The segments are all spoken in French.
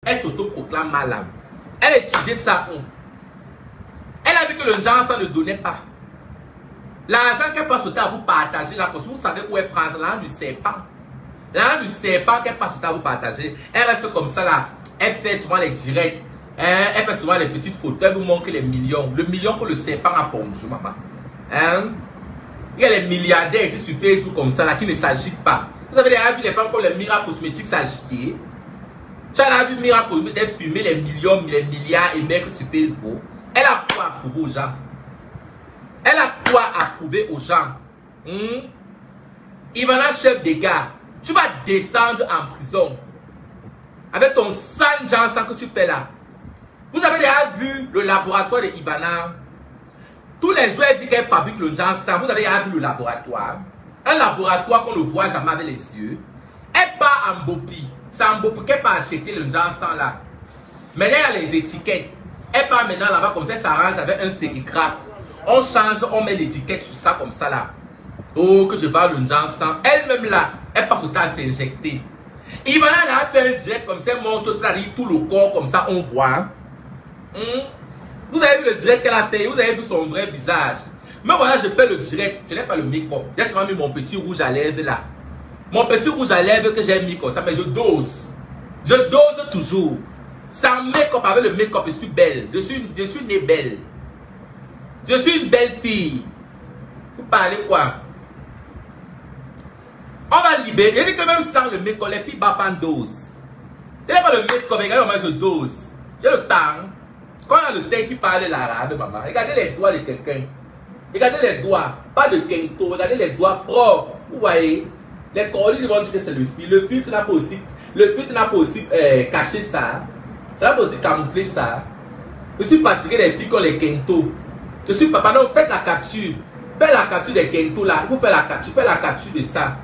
Elle s'autoproclame malade. Elle étudiait ça où? Elle a vu que le Njansan ne donnait pas. L'argent qu'elle passe au temps à vous partager, là, parce que vous savez où elle prend l'argent du serpent. L'argent du serpent qu'elle passe au temps à vous partager. Elle reste comme ça là. Elle fait souvent les directs. Elle fait souvent les petites photos. Elle vous montre les millions. Le million que le serpent a pondu, maman. Hein? Il y a les milliardaires ici sur Facebook comme ça là qui ne s'agitent pas. Vous avez déjà vu les femmes comme les miracles cosmétiques s'agiter? Tu as vu miracles cosmétiques fumer les millions, les milliards et mettre sur Facebook? Elle a quoi à prouver aux gens? Elle a quoi à prouver aux gens? Ivana, chef des gars, tu vas descendre en prison avec ton sang Njansan que tu fais là. Vous avez déjà vu le laboratoire de Ivana? Tous les jours, elle dit qu'elle fabrique le Njansan. Vous avez déjà vu le laboratoire? Un laboratoire qu'on ne voit jamais avec les yeux. Elle part en Bopi. C'est en Bopi qu'elle peut acheter le Njansan là. Maintenant, il y a les étiquettes. Elle part maintenant là-bas comme ça, elle s'arrange avec un sérigraphe. On change, on met l'étiquette sur ça comme ça là. Oh, que je parle le Njansan. Elle-même là, elle passe au temps à s'injecter. Ivana là a fait un direct comme ça, elle montre tout le corps comme ça, on voit. Vous avez vu le direct qu'elle a fait, vous avez vu son vrai visage. Mais voilà, je fais le direct, je n'ai pas le make-up. J'ai seulement mis mon petit rouge à lèvres là. Mon petit rouge à lèvres que j'ai mis comme ça, mais je dose. Je dose toujours. Sans make-up, avec le make-up, je suis belle. Je suis née belle. Je suis une belle fille. Vous parlez quoi? On va libérer. Je dis que même sans le make-up, les filles battent en dose. Je n'ai pas le make-up, regardez comment je dose. J'ai le temps. Quand on a le teint qui parle l'arabe, maman, regardez les doigts de quelqu'un. Regardez les doigts, pas de kento, regardez les doigts propres. Vous voyez? Les corolines vont dire que c'est le fil. Le filtre n'a pas aussi, caché ça. Ça n'a pas aussi camoufler ça. Je suis fatigué des filles qui ont les kento. Je suis papa, non, faites la capture. Faites la capture des kento là. Il faut faire la capture. Faites la capture de ça.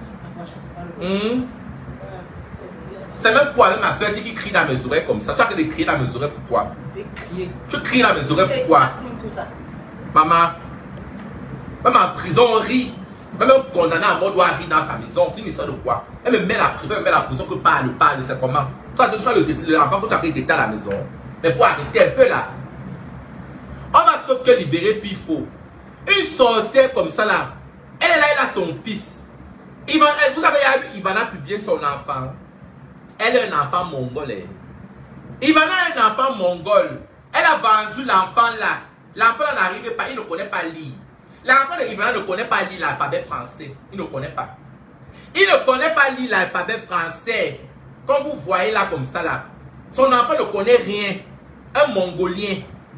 C'est même pour ma soeur qui crie dans mes oreilles comme ça. Tu as de crier dans mes oreilles, pourquoi? Tu cries dans mes oreilles, pourquoi? Maman, même en prison, on rit. Même un condamné à mort doit rire dans sa maison. C'est une histoire de quoi? Elle me met la prison, que parle, c'est comment? Toi, tu as l'enfant que tu as pris d'état à la maison. Mais pour arrêter un peu là. On va sauf que libérer, puis il faut. Une sorcière comme ça là, elle est là, elle a son fils. Vous avez vu, Ivana publier son enfant. Elle est un enfant mongol. Ivana est un enfant mongol. Elle a vendu l'enfant là. L'enfant n'arrive pas, il ne connaît pas lire. L'enfant de Ivana ne connaît pas lire l'alphabet français. Il ne connaît pas. Il ne connaît pas lire l'alphabet français. Quand vous voyez là comme ça là, son enfant ne connaît rien. Un mongolien.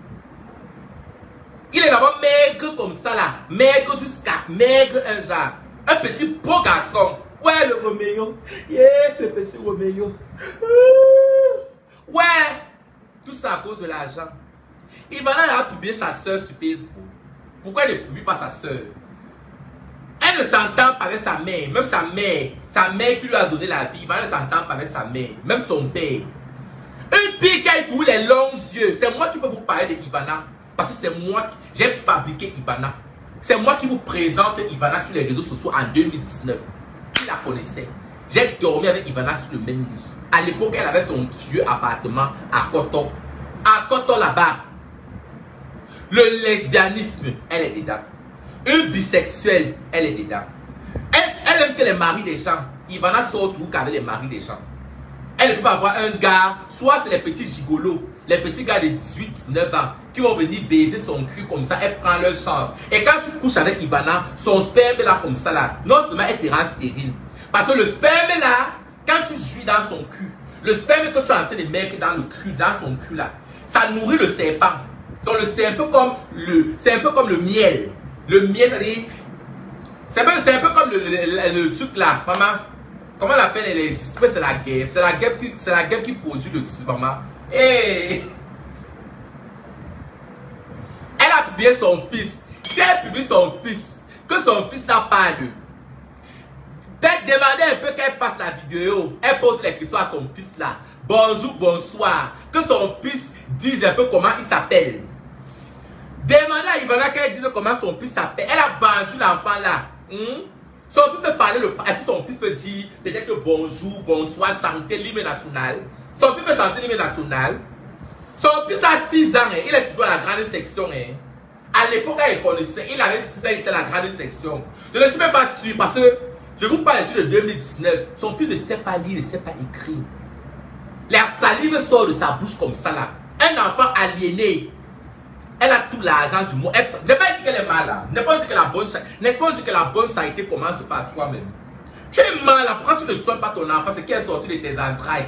Il est d'abord maigre comme ça là. Maigre jusqu'à maigre un genre. Un petit beau garçon. Ouais, le Roméo. Yeah, le petit Roméo. Ouais. Tout ça à cause de l'argent. Ivana a publié sa soeur sur Facebook. Pourquoi elle ne publie pas sa soeur? Elle ne s'entend pas avec sa mère. Même sa mère qui lui a donné la vie. Ivana ne s'entend pas avec sa mère. Même son père. Une fille qui a pour les longs yeux. C'est moi qui peux vous parler de Ivana. Parce que c'est moi qui j'ai fabriqué Ivana. C'est moi qui vous présente Ivana sur les réseaux sociaux en 2019. Qui la connaissait? J'ai dormi avec Ivana sur le même lit. À l'époque, elle avait son vieux appartement à Koto. À Koto là-bas. Le lesbianisme, elle est dedans. Une bisexuelle, elle est dedans. Elle aime que les maris des gens. Ivana sort tout qu'avec les maris des gens. Elle ne peut pas avoir un gars, soit c'est les petits gigolos, les petits gars de 18-19 ans qui vont venir baiser son cul comme ça, elle prend leur chance. Et quand tu couches avec Ivana, son sperme là comme ça là, non seulement elle te rend stérile. Parce que le sperme là, quand tu jouis dans son cul, le sperme que tu es en train de mettre dans son cul là, ça nourrit le serpent. Donc c'est un peu comme le miel. Le miel, c'est un peu comme le truc là, maman. Comment on l'appelle? C'est la guêpe. C'est la guêpe qui produit le truc, maman. Et elle a publié son fils. Si elle publie son fils, que son fils n'a pas de. Peut-être demander un peu qu'elle passe la vidéo. Elle pose les questions à son fils là. Bonjour, bonsoir. Que son fils dise un peu comment il s'appelle. Demandez à Ivana qu'elle dise comment son fils s'appelle. Elle a vendu l'enfant là. Son fils peut parler, est-ce que son fils peut dire peut-être que bonjour, bonsoir, chanter l'hymne national. Son fils peut chanter l'hymne national. Son fils a 6 ans, hein. Il est toujours à la grande section. Hein. À l'époque, il connaissait, il avait 6 ans, il était à la grande section. Je ne suis même pas sûr parce que je vous parle de 2019. Son fils ne sait pas lire, ne sait pas écrire. La salive sort de sa bouche comme ça là. Un enfant aliéné. Elle a tout l'argent du monde. Ne pas dire qu'elle est malade. Ne pas dire que la bonne santé commence par soi-même. Tu es malade. Pourquoi tu ne soignes pas ton enfant? C'est qu'elle est sortie de tes entrailles.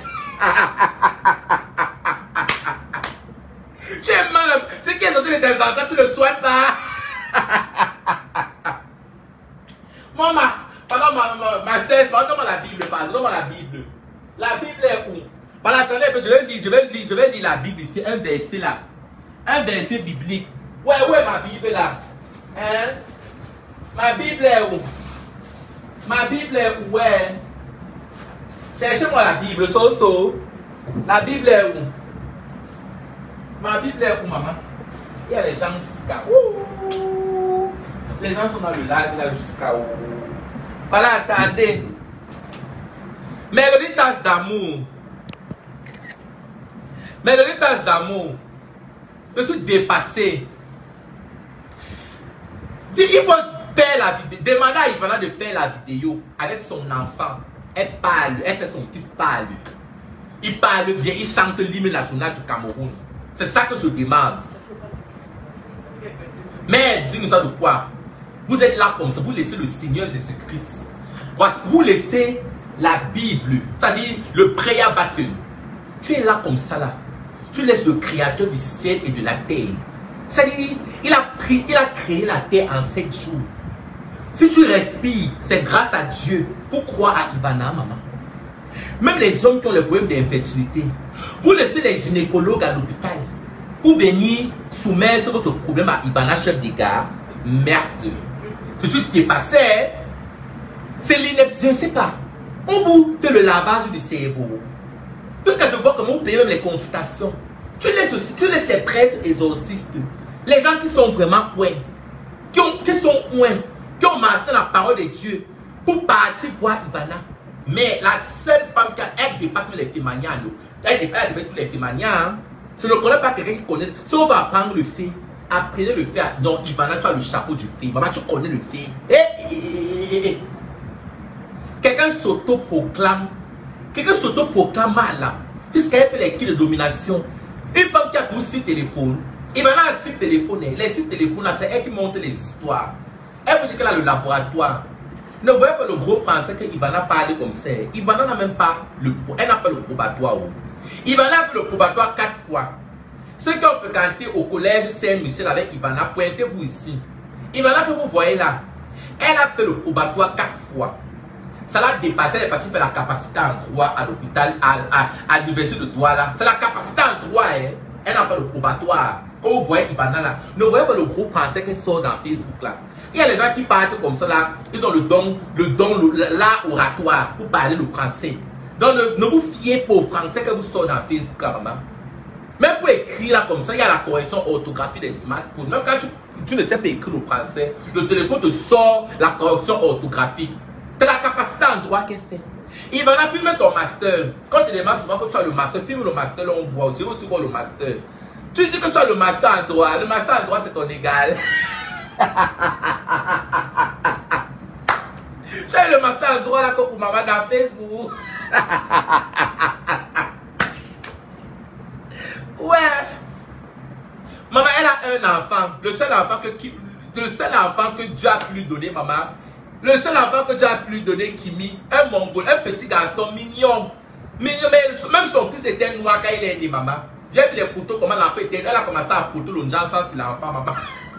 Tu es malade. C'est qu'elle est sortie de tes entrailles. Tu ne le soignes pas. Maman, pendant ma cesse, donne-moi la Bible. Donne-moi la Bible. La Bible est où? Voilà, attendez, je vais lire la Bible ici. Un verset là. Un verset biblique. Ouais, où est ma Bible là? Hein? Ma Bible est où? Ma Bible est où? Ouais. Cherchez-moi la Bible, so. La Bible est où? Ma Bible est où, maman? Il y a les gens jusqu'à où? Les gens sont dans le lac là jusqu'à où? Voilà, attendez. Mélodie tasse d'amour. Mélodie tasse d'amour. Je suis dépassé. Il faut faire la vidéo. Demandez à Ivana de faire la vidéo avec son enfant. Elle parle, elle fait son fils parle. Il parle bien, il chante l'hymne national du Cameroun. C'est ça que je demande. Mais dis-nous ça de quoi? Vous êtes là comme ça, vous laissez le Seigneur Jésus-Christ. Vous laissez la Bible, c'est-à-dire le prayer button. Tu es là comme ça là. Tu laisses le créateur du ciel et de la terre. C'est-à-dire, il a créé la terre en 7 jours. Si tu respires, c'est grâce à Dieu. Pour croire à Ivana, maman. Même les hommes qui ont le problème d'infertilité, vous laissez les gynécologues à l'hôpital pour venir soumettre votre problème à Ivana, chef des gars. Merde. Je suis dépassé. C'est l'ineptie, je ne sais pas. On vous fait le lavage du cerveau. Jusqu'à je vois comment vous payez même les consultations. Tu laisses les prêtres exorcistes, les gens qui sont vraiment ouins, qui ont marché dans la parole de Dieu pour partir voir Ivana. Mais la seule femme qui a dépassé les témoignages, elle dépasse tous les témoignages. Je ne connais pas quelqu'un qui connaît. Si on va apprendre le fait, apprenez le fait. Non, Ivana, tu as le chapeau du fait. Maman, tu connais le fait. Quelqu'un s'auto-proclame. Quelqu'un s'auto-proclame mal. Puisqu'elle fait les kits de domination. Une femme qui a tous 6 téléphones. Ivana a 6 téléphones. Les 6 téléphones, c'est elle qui monte les histoires. Elle veut dire qu'elle a le laboratoire. Ne voyez pas le gros français que Ivana parle comme ça. Ivana n'a même pas elle n'a pas le probatoire. Ivana a fait le probatoire 4 fois. Ceux qui ont fréquenté au collège Saint-Michel avec Ivana, pointez-vous ici. Ivana que vous voyez là, elle a fait le probatoire 4 fois. Ça l'a dépassé, elle est partie faire la capacité en droit à l'hôpital, à l'université de Douala. C'est la capacité en droit, hein. Elle n'a pas le probatoire. Quand vous voyez Ivana là, ne voyez pas le gros français qui sort dans Facebook là. Il y a les gens qui parlent comme ça là, ils ont l'art oratoire pour parler le français. Donc ne vous fiez pas au français que vous sortez dans Facebook là, maman. Même pour écrire là comme ça, il y a la correction orthographique des smartphones. Même quand tu ne sais pas écrire le français, le téléphone te sort la correction orthographique. C'est la capacité en droit qu'elle fait. Il va la filmer ton master. Quand tu demandes souvent que tu as le master, filme le master, là on voit aussi où tu vois le master. Tu dis que tu as le master en droit. Le master en droit, c'est ton égal. Tu as le master en droit là pour maman dans Facebook. Ouais. Maman, elle a un enfant. Le seul enfant que Dieu a pu lui donner, maman. Le seul enfant que Dieu a pu lui donner, Kimi, un mongol, un petit garçon mignon. Mignon, mais même son fils était noir quand il est né, maman. J'ai vu les photos, comment l'enfant était. Elle a commencé à photo le Johnson sur l'enfant, maman.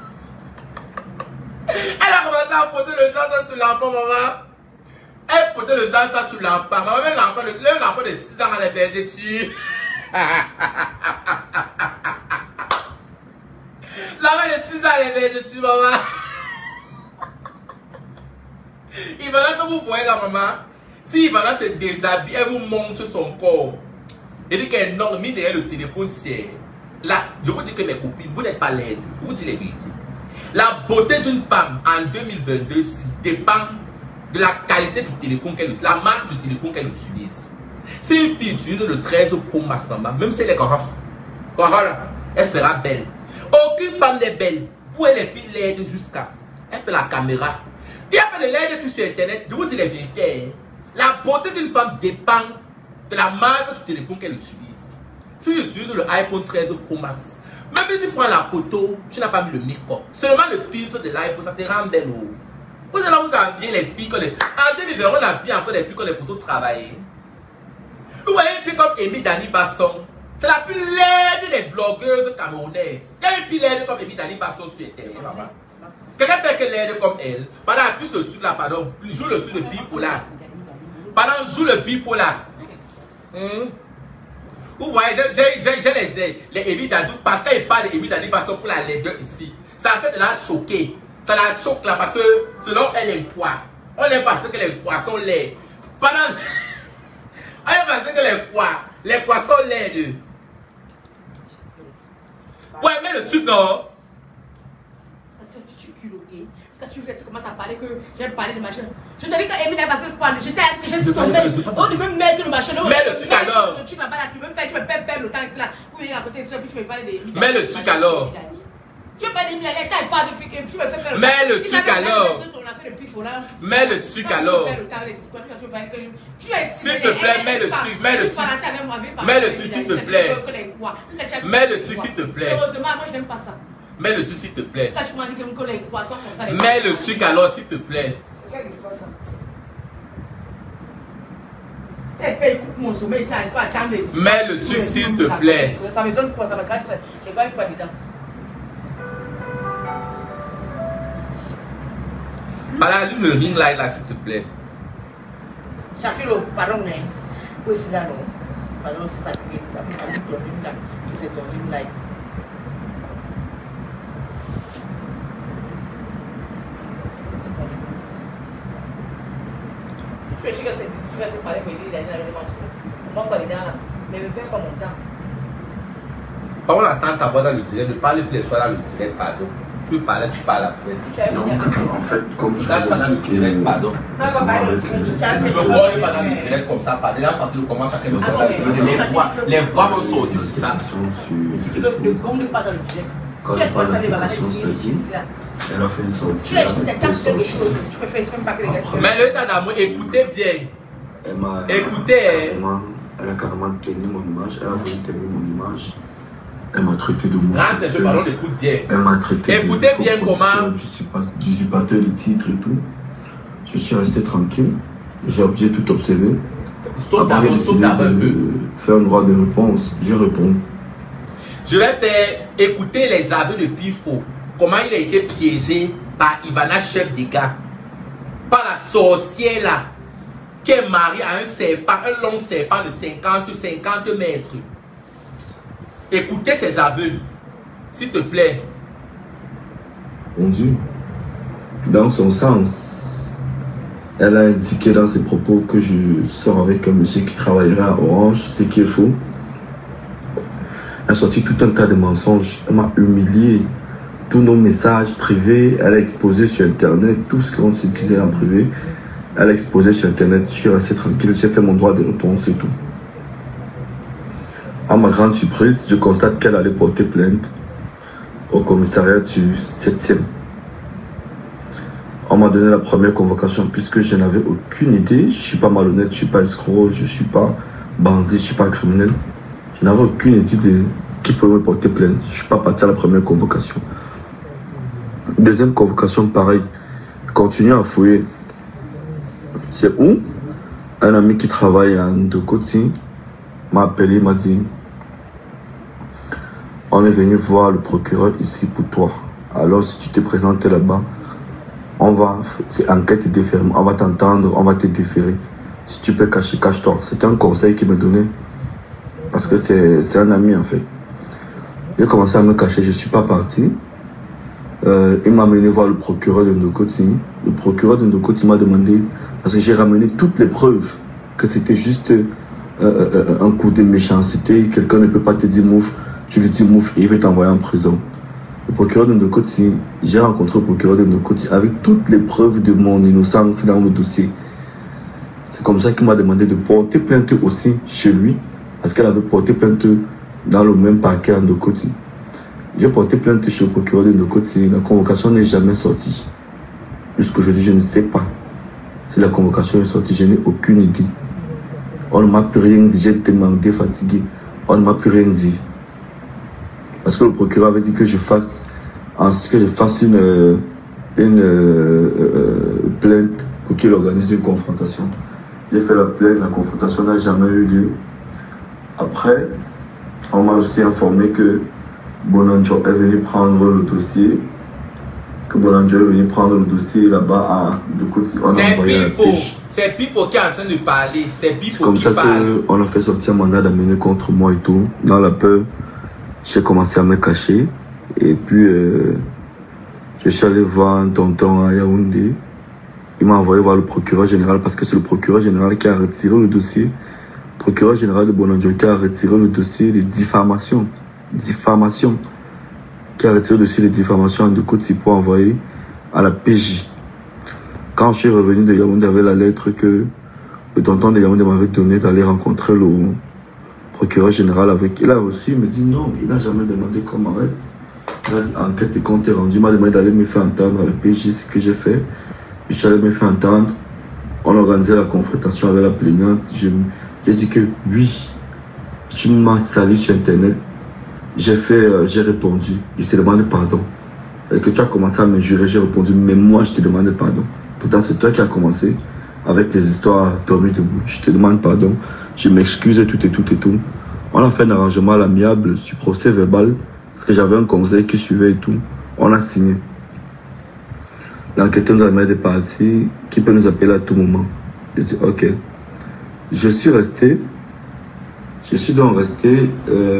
Elle a commencé à photo le Johnson sur l'enfant, maman. Elle photo le Johnson sur l'enfant. Maman, même l'enfant de 6 ans à la berger dessus. L'enfant de 6 ans à la berger dessus, maman. Ivana, que vous voyez là, maman, si Ivana se déshabille, elle vous montre son corps. Elle dit qu'elle est énorme, mais derrière le téléphone, c'est. Là, je vous dis que mes copines, vous n'êtes pas laides. Je vous dis les vérités. La beauté d'une femme en 2022 dépend de la qualité du téléphone qu'elle utilise, la marque du téléphone qu'elle utilise. Si une fille utilise le 13 Pro Max, maman, même si elle est correcte, elle sera belle. Aucune femme n'est belle. Pour les filles l'aide jusqu'à. Elle fait la caméra. Il y a pas de l'aide sur Internet. Je vous dis les vérités. La beauté d'une femme dépend de la marque du téléphone qu'elle utilise. Si tu utilises le iPhone 13 Pro Max, même si tu prends la photo, tu n'as pas mis le make-up. Seulement le filtre de l'iPhone, ça te rend belle. Vous allez vous envier les filles. En 2020, on a bien encore les filles qui ont les photos travaillées. Vous voyez une fille comme Amy Dani Basson. C'est la plus laide des blogueuses camerounaises. Il y a une fille laide comme Amy Dani Basson sur Internet. Quelqu'un fait que laide comme elle. Pendant plus le dessus de la pardon, joue le dessus de bipolar. Pendant joue le bipolar. Vous voyez, j'ai les Amy Dani parce qu'il parle de Amy Dani Basson pour la laideur ici. Ça a fait de la choquer. Ça la choque là parce que selon elle est quoi. On est parce que les poissons laids. Pendant. On est parce que les poissons laids. Ouais, mais le truc non. Tu es culotté. Parce que tu commences à parler que j'aime parler de machin. Je te dis que Emile parce que parle, j'ai sommeil. On devait mettre le machin. Mais le truc alors. Tu m'as pas là, tu veux me faire, tu me perdre le temps là. Pour venir à côté de ça, puis tu me parles d'Emile. Mais le truc alors. Tu veux pas d'Emile, elle parle de fille, tu me fais faire le temps. Mais le truc alors. Mais le truc alors. S'il te plaît, mets le truc, mets le truc. Mets le truc s'il te plaît. Mets le truc s'il te plaît. Heureusement, moi je n'aime pas ça. Mets le truc s'il te plaît. Quand tu m'as dit que mon collègue poisson comme ça. Mets le truc alors s'il te plaît. Qu'est-ce qui se passe? Elle mon sommeil, ça n'arrive pas à attendre. Mets le truc s'il te plaît. Ça me donne quoi? Ça me gratte. Je ne gagne pas dedans. Voilà, allume le ring light là s'il te plaît. Shakiro, pardon, mais. Oui, c'est là, non. Pardon, c'est pas fatigué. Allume le ring light. C'est ton ring light. Je suis sûr que tu vas se parler pour lui, il a dit la même chose. Moi, pas dedans là. Mais ne perds pas mon temps. Quand on attend ta voix dans le direct, ne parle plus les soirs dans le direct, pardon. Tu veux parler, tu parles après. Non, en fait, comme je Là, pas dans le direct, pardon. Ah, pas pardon. Tu peux voir, pas dans le direct comme ça, parler. Là, sentir comment chacun me voit. Les voix vont sortir sur ça. Tu ne comptes pas dans le direct. Quand je parle d'application, elle a fait une sortie. Tu as quelque chose. Tu peux faire ce même pas que les gars. Mais le temps d'amour, écoutez bien. Écoutez. Elle a carrément tenu mon image. Elle a voulu tenir mon image. Elle m'a traité de moi. Là, c'est le ballon, écoute bien. Elle m'a traité écoutez bien comment. Usurpateur de titres et tout. Je suis resté tranquille. J'ai tout observé. Sauf d'abord un peu. Faire un droit de réponse. J'ai répondu. Je vais faire écouter les aveux de Pifo. Comment il a été piégé par Ivana Chef des gars. Par la sorcière là. Qui est mariée à un serpent, un long serpent de 50 mètres. Écoutez ses aveux. S'il te plaît. Mon Dieu. Dans son sens, elle a indiqué dans ses propos que je sors avec un monsieur qui travaillera à Orange, ce qui est faux. Elle a sorti tout un tas de mensonges. Elle m'a humilié. Tous nos messages privés, elle a exposé sur Internet. Tout ce qu'on se disait en privé, elle a exposé sur Internet. Je suis resté tranquille. J'ai fait mon droit de réponse et tout. À ma grande surprise, je constate qu'elle allait porter plainte au commissariat du 7e. On m'a donné la première convocation puisque je n'avais aucune idée. Je ne suis pas malhonnête, je ne suis pas escroc, je ne suis pas bandit, je ne suis pas criminel. Je n'avais aucune idée de qui pouvait me porter plainte. Je ne suis pas parti à la première convocation. Deuxième convocation, pareil. Je continue à fouiller. C'est où un ami qui travaille à Ndokoti m'a appelé, m'a dit: on est venu voir le procureur ici pour toi. Alors si tu te présentes là-bas, c'est enquête défermée, on va t'entendre, on va te déférer. Si tu peux cacher, cache-toi. C'était un conseil qu'il me donnait. Parce que c'est un ami en fait. J'ai commencé à me cacher, je ne suis pas parti. Il m'a amené voir le procureur de Ndokoti. Le procureur de Ndokoti m'a demandé, parce que j'ai ramené toutes les preuves, que c'était juste un coup de méchanceté. Quelqu'un ne peut pas te dire mouf, tu lui dis mouf et il va t'envoyer en prison. Le procureur de Ndokoti, j'ai rencontré le procureur de Ndokoti avec toutes les preuves de mon innocence dans le dossier. C'est comme ça qu'il m'a demandé de porter plainte aussi chez lui, parce qu'elle avait porté plainte dans le même parquet à Ndokoti. J'ai porté plainte chez le procureur de Ndokoti, la convocation n'est jamais sortie. Jusqu'aujourd'hui, je ne sais pas si la convocation est sortie, je n'ai aucune idée. On ne m'a plus rien dit, j'ai demandé, fatigué, on ne m'a plus rien dit. Parce que le procureur avait dit que je fasse une plainte pour qu'il organise une confrontation. J'ai fait la plainte, la confrontation n'a jamais eu lieu. Après, on m'a aussi informé que Bonanjo est venu prendre le dossier. Là-bas à Ndokoti. C'est Pipo qui est en train de parler. C'est Pipo qui parle. C'est comme ça qu'on a fait sortir un mandat d'amener contre moi et tout. Dans la peur, j'ai commencé à me cacher. Et puis, je suis allé voir un tonton à Yaoundé. Il m'a envoyé voir le procureur général parce que c'est le procureur général qui a retiré le dossier. Le procureur général de Bonanjo qui a retiré le dossier de diffamation. Qui a retiré le dossier de diffamation à Ndokoti pour envoyer à la PJ. Quand je suis revenu de Yaoundé avec la lettre que le tonton de Yaoundé m'avait donnée d'aller rencontrer le procureur général avec. Il a reçu, il me dit non, il n'a jamais demandé qu'on m'arrête. Il a dit enquête et compte est rendu. Il m'a demandé d'aller me faire entendre à la PJ, ce que j'ai fait. Je suis allé me faire entendre. On a organisé la confrontation avec la plaignante. J'ai dit que oui, tu m'as sali sur internet. J'ai répondu, je te demande pardon. Et que tu as commencé à me jurer, j'ai répondu, mais moi je te demande pardon. Pourtant c'est toi qui as commencé avec les histoires dormies debout. Je te demande pardon, je m'excuse et tout. On a fait un arrangement à l'amiable sur procès verbal, parce que j'avais un conseil qui suivait et tout. On a signé. L'enquêteur nous a mis des parties qui peut nous appeler à tout moment. Je dis ok. Je suis donc resté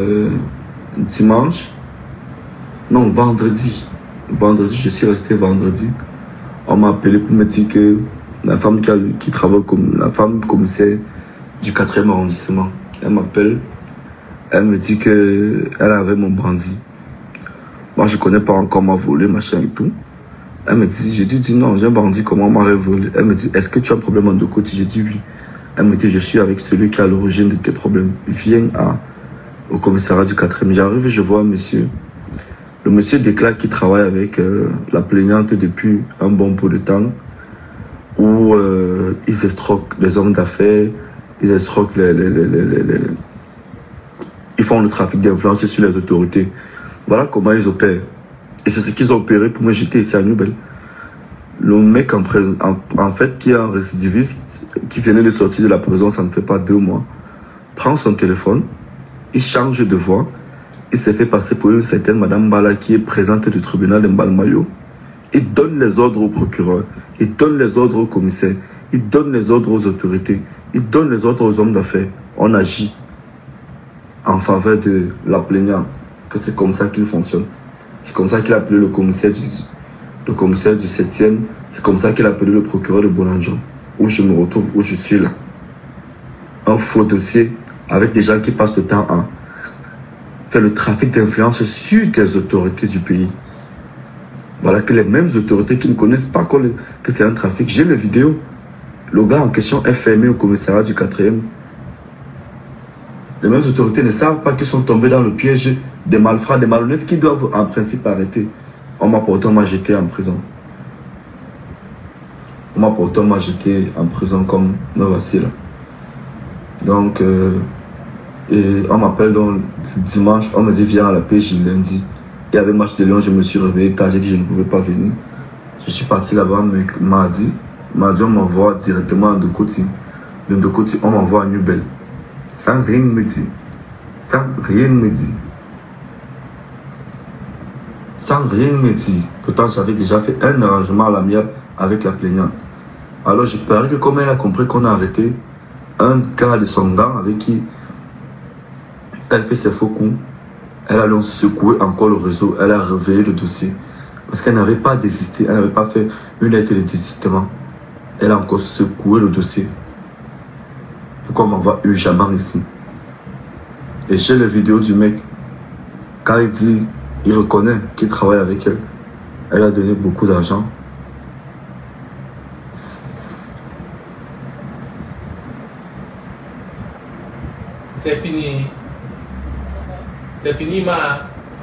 vendredi, je suis resté vendredi. On m'a appelé pour me dire que la femme qui travaille comme la femme commissaire du 4e arrondissement, elle m'appelle, elle me dit que elle avait mon bandit. Moi je connais pas encore m'a volé, machin et tout. Elle me dit, j'ai dit non, j'ai un bandit, comment m'a volé? Elle me dit, est-ce que tu as un problème en Ndokoti? J'ai dit oui. Elle me dit, je suis avec celui qui est à l'origine de tes problèmes. Viens au commissariat du 4e. J'arrive, je vois un monsieur. Le monsieur déclare qu'il travaille avec la plaignante depuis un bon bout de temps, où ils escroquent les hommes d'affaires, ils escroquent ils font le trafic d'influence sur les autorités. Voilà comment ils opèrent. Et c'est ce qu'ils ont opéré pour me jeter ici à Nubel. Le mec en fait qui est un récidiviste, qui venait de sortir de la prison, ça ne fait pas 2 mois, prend son téléphone, il change de voix, il s'est fait passer pour une certaine Madame Bala qui est présente du tribunal de Mbalmayo. Il donne les ordres au procureur, il donne les ordres au commissaire, il donne les ordres aux autorités, il donne les ordres aux hommes d'affaires. On agit en faveur de la plaignante, que c'est comme ça qu'il fonctionne. C'est comme ça qu'il a appelé le commissaire du 7e, c'est comme ça qu'il a appelé le procureur de Bonanjo, où je me retrouve, où je suis là. Un faux dossier avec des gens qui passent le temps à faire le trafic d'influence sur des autorités du pays. Voilà que les mêmes autorités qui ne connaissent pas que c'est un trafic. J'ai les vidéos. Le gars en question est fermé au commissariat du 4e. Les mêmes autorités ne savent pas qu'ils sont tombés dans le piège des malfrats, des malhonnêtes qui doivent en principe arrêter. On m'a pourtant jeté en prison. On m'a pourtant jeté en prison comme me voici là. Donc, et on m'appelle donc dimanche, on me dit viens à la PJ lundi. Il y avait match de Lyon, je me suis réveillé tard, j'ai dit je ne pouvais pas venir. Je suis parti là-bas, mais mardi on m'envoie directement à Ndokoti. De Ndokoti, on m'envoie à Nubel. Sans rien me dire. Sans rien me dire. Sans rien me dire. Pourtant, j'avais déjà fait un arrangement à l'amiable avec la plaignante. Alors, je parie que comme elle a compris qu'on a arrêté un gars de son gang avec qui elle fait ses faux coups, elle a donc secoué encore le réseau, elle a réveillé le dossier. Parce qu'elle n'avait pas désisté, elle n'avait pas fait une lettre de désistement. Elle a encore secoué le dossier. Pourquoi on m'envoie urgemment ici? Et j'ai les vidéos du mec. Quand il dit, il reconnaît qu'il travaille avec elle. Elle a donné beaucoup d'argent. C'est fini. C'est fini, ma.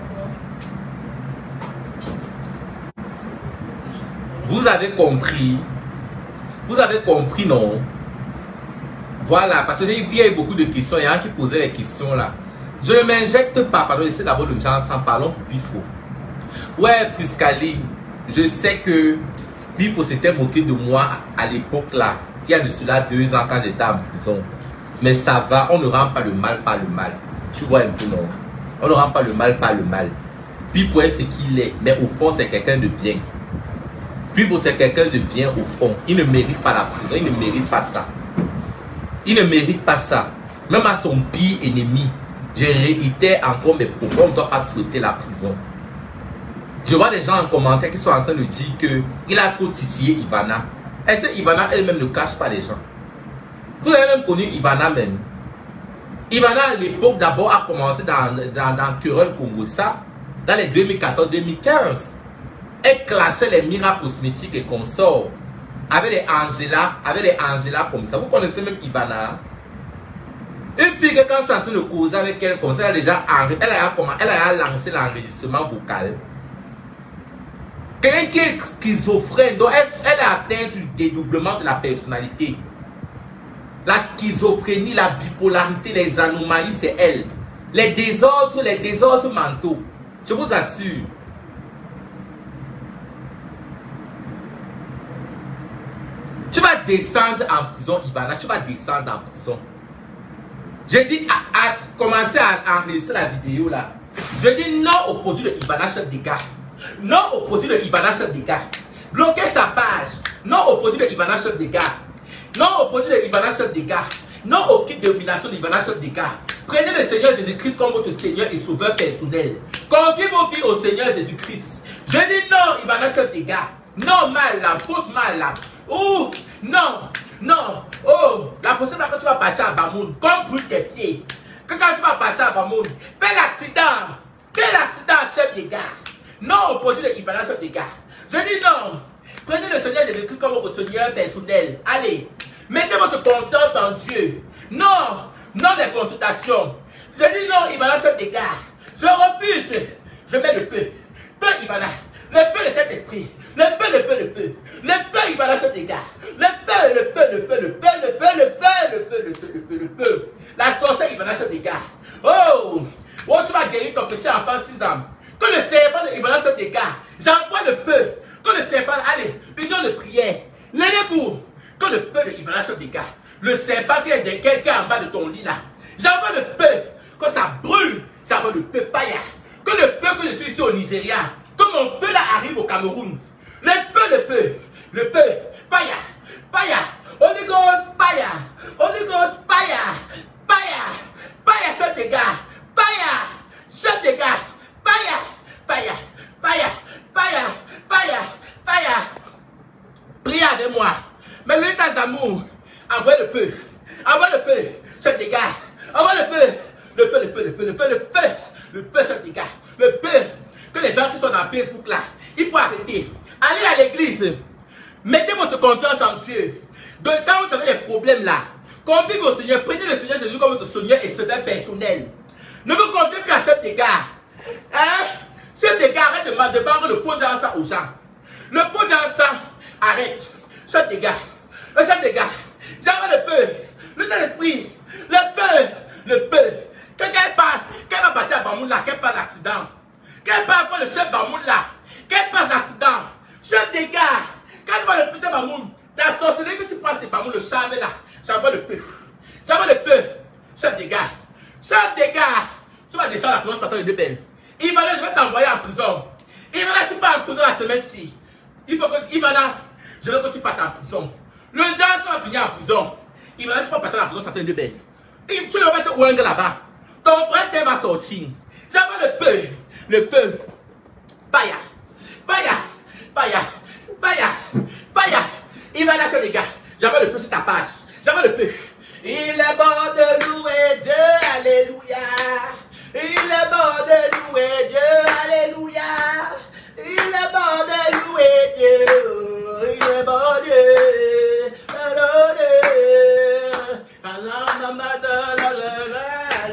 Vous avez compris. Vous avez compris, non? Voilà, parce qu'il y a eu beaucoup de questions. Il y a un qui posait les questions là. Je ne m'injecte pas. Pardon, j'essaie d'abord de me dire ensemble. Parlons pour Pifo. Ouais, Priscaline, je sais que Pifo s'était moqué de moi à l'époque là. Il y a de cela 2 ans quand j'étais en prison. Mais ça va, on ne rend pas le mal par le mal. Tu vois un peu, non? On ne rend pas le mal par le mal. Pifo est ce qu'il est, mais au fond, c'est quelqu'un de bien. Pifo, c'est quelqu'un de bien au fond. Il ne mérite pas la prison, il ne mérite pas ça. Il ne mérite pas ça. Même à son pire ennemi, je réitère encore mes propos, on ne doit pas souhaiter la prison. Je vois des gens en commentaire qui sont en train de dire qu'il a trop titillé Ivana. Est-ce que Ivana elle-même ne cache pas les gens? Vous avez même connu Ivana même. Ivana à l'époque d'abord a commencé dans Querelle Congossa, dans les 2014-2015. Elle classait les miracles cosmétiques et consorts. Avec les Angela comme ça. Vous connaissez même Ivana. Une fille que quand je suis en train de causer avec elle comme ça, elle a lancé l'enregistrement vocal. Quelqu'un qui est schizophrène, donc elle a atteint du dédoublement de la personnalité. La schizophrénie, la bipolarité, les anomalies, c'est elle. Les désordres mentaux. Je vous assure. Tu vas descendre en prison, Ivana. Tu vas descendre en prison. J'ai dit à commencer à enregistrer la vidéo là. Je dis non au produit de Ivana, chef des gars. Non au produit de Ivana, chef des gars. Bloquez sa page. Non au produit de Ivana, chef des gars. Non au produit de Ivana, chef des gars. Non au kit de domination de Ivana, chef des gars. Prenez le Seigneur Jésus-Christ comme votre Seigneur et Sauveur personnel. Confiez vos vies au Seigneur Jésus-Christ. Je dis non, Ivana, chef des gars. Non, mal là, faute mal là. Oh, non, non. Oh, la prochaine fois que tu vas partir à Bamoun, comme brûle tes pieds. Que quand tu vas partir à Bamoun, fais l'accident. Fais l'accident, chef des gars. Non au produit de Ivana, chef des gars. Je dis non. Prenez le Seigneur Jésus-Christ comme votre Seigneur personnel. Allez, mettez votre confiance en Dieu. Non, non des consultations. Je dis non, Ivana, chef des gars. Je refuse. Je mets le peu. Peu, Ivana. Le peu de cet esprit. Le peu. Le peu, Ivana, chef des gars. Le peu. La sorcière, Ivana, chef des gars. Oh, tu vas guérir ton petit enfant 6 ans. Que le serpent de Ivana, chef des gars. J'envoie le peu. Que le serpent, allez, union de prière. L'élève-vous. Que le peu de Ivana, chef des gars. Le serpent qui est en bas de ton lit là. J'envoie le peu. Que ça brûle. J'envoie le peu, païa. Que le peu que je suis ici au Nigeria. Que mon peu là arrive au Cameroun. Le peu, païa, Holy Ghost, païa, chef des gars, païa, priez avec moi, mais l'état d'amour, envoie le peu, chef des gars, envoie le peu, chef des gars, le peu, que les gens qui sont dans Facebook là, ils peuvent arrêter. Allez à l'église. Mettez votre confiance en Dieu. Donc, quand vous avez des problèmes là, confiez au Seigneur. Prenez le Seigneur Jésus comme votre Seigneur et Sauveur personnel. Ne vous confiez plus à chef des gars. Hein? Chef des gars, arrête de vendre le pot d'encens aux gens. Le pot d'encens, arrête. Chef des gars. Le chef des gars. J'avais le peu. Le Saint-Esprit. Le peu. Qu'elle va passer à Bamoun là, qu'elle parle d'accident. Qu'elle parle pour le chef Bamoun là. Qu'elle parle d'accident. Chef des gars. Quand tu vas le putain Bamoun, la sorcellerie que tu prends c'est Bamoun, le charme là. J'envoie le peu. Chef des gars. Tu vas descendre la prison, ça de belle. Ivana, je vais t'envoyer en prison. Ivana, tu pars en prison la semaine-ci. Ivana, je veux que tu partes en prison. Le diable va finir en prison. Ivana, tu vas partir en prison, ça de belle. Tu ne vas pas te ouingue là-bas. Ton frère va sortir. J'envoie le peu. Païa. Il va lâcher les gars. J'avais le peu sur ta page. J'avais le peu. Il est bon de louer Dieu. Alléluia. Il est bon de louer Dieu. Alléluia. Il est bon de louer Dieu. Il est bon Dieu.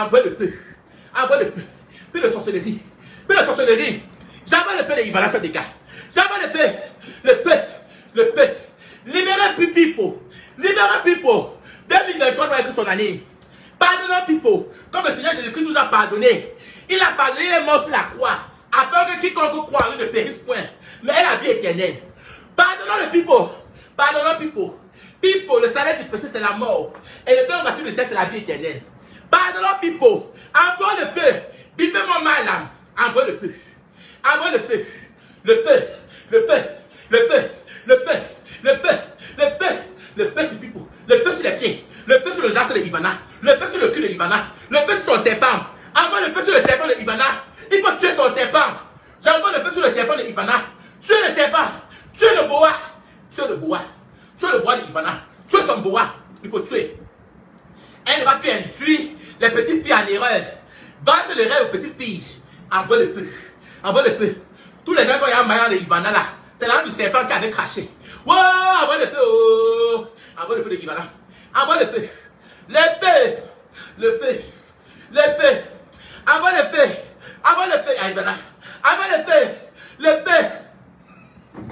envoie le peu. Envoie le peu. Plus de sorcellerie. Plus de sorcellerie. J'envoie le peu de Ivana sur des gars. J'envoie le peu. Le peu. Le peu. Libérez Pipo. Libérez Pipo. 2023 doit être son année. Pardonnons Pipo. Comme le Seigneur Jésus-Christ nous a pardonné. Il a pardonné, il est mort sur la croix. Afin que quiconque croit en lui ne périsse point. Mais elle a la vie éternelle. Pardonnons le Pipo. Pardonnons Pipo. Pipo, le salaire du péché, c'est la mort. Et le don gratuit du ciel, c'est la vie éternelle. Pardonnons Pipo. Envoie le peu. Bipez-moi ma âme. Envoie le peu. Envoie le peu. Le peu. Le peu. Le peu. Le peu. Le peu. Le peu. Le peu sur Pipo. Le peu sur les pieds. Le peu sur le jasse de Ivana. Le peu sur le cul de Ivana. Le peu sur son serpent. Envoie le peu sur le serpent de Ivana. Il faut tuer son serpent. J'envoie le peu sur le serpent de Ivana. Tuer le serpent. Tuer le boa. Tuer le boa. Tuer le bois de Ivana. Tuer son boa. Il faut tuer. Elle ne va plus induire les petites filles en erreur. Bande les rêves aux petites filles. Envoie le peu. Envoie le peu. Tous les gens qui ont un maillot de Ivana là. C'est l'âme du serpent qui avait craché. Wow, envoie le peu. Oh. Envoie le peu de Ivana. Envoie le peu. Le peu. Le peu. Le peu. Envoie le peu. Envoie le peu à Ivana. Envoie le peu. Le peu.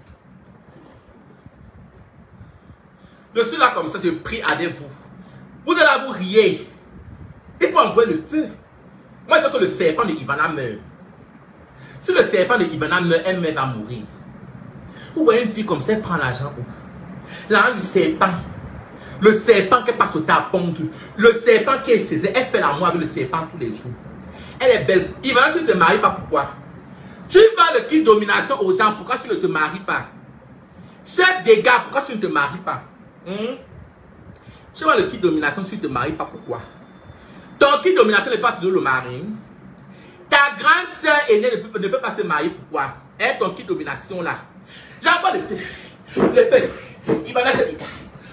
Je suis là comme ça, je prie avec vous. Vous allez vous rire. Il faut envoyer le feu. Moi, je veux que le serpent de Ivana meure. Si le serpent de Ivana meurt, elle va mourir. Vous voyez une fille comme ça, elle prend l'argent où? L'argent du serpent. Le serpent qui passe au tapon. Le serpent qui est saisi. Elle fait l'amour avec le serpent tous les jours. Elle est belle. Ivana, tu ne te maries pas, pourquoi? Tu vas le qui domination aux gens, pourquoi tu ne te maries pas? Chef des gars, pourquoi tu ne te maries pas? Tu vois le kit domination, tu ne te maries pas, pourquoi? Ton kit domination n'est pas toujours le mari. Ta grande soeur aînée ne peut pas se marier, pourquoi? Elle, ton kit domination là. J'envoie le peu. Le peu. Il va lâcher des gars.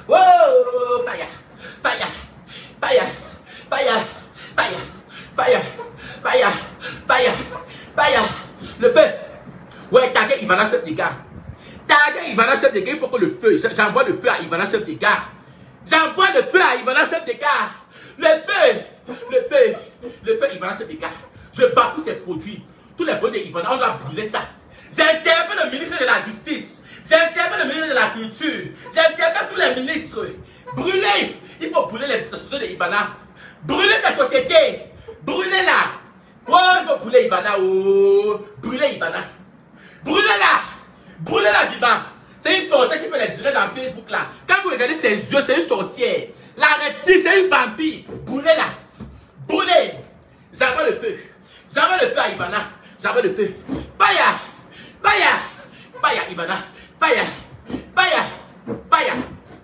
Oh, paya. Paya. Paya. Paya. Paya. Paya. Paya. Paya. Paya. Le peu. Ouais, t'as qu'il va lâcher des gars. Ivana chef des gars, il faut que le feu. J'envoie le feu à Ivana chef des gars. J'envoie le feu à Ivana chef des gars. Le feu. Le feu. Le feu Ivana chef des gars. Je bats tous ces produits. Tous les produits d'Ivana, on doit brûler ça. J'interpelle le ministre de la Justice. J'interpelle le ministre de la Culture. J'interpelle tous les ministres. Brûlez. Il faut brûler les sociétés de Ivana. Brûlez les sociétés. Brûlez-la. Oh, il faut brûler Ivana. Oh. Brûlez Ivana. Brûlez-la. Brûlez-la, Diba. C'est une sorcière qui peut les tirer dans Facebook là. Quand vous regardez ses yeux, c'est une sorcière. La reptile, c'est une vampire. Brûlez-la. Brûlez. J'envoie le peu. J'envoie le peu à Ivana. J'envoie le peu. Paya. Paya. Paya, Ivana. Paya. Paya. Paya.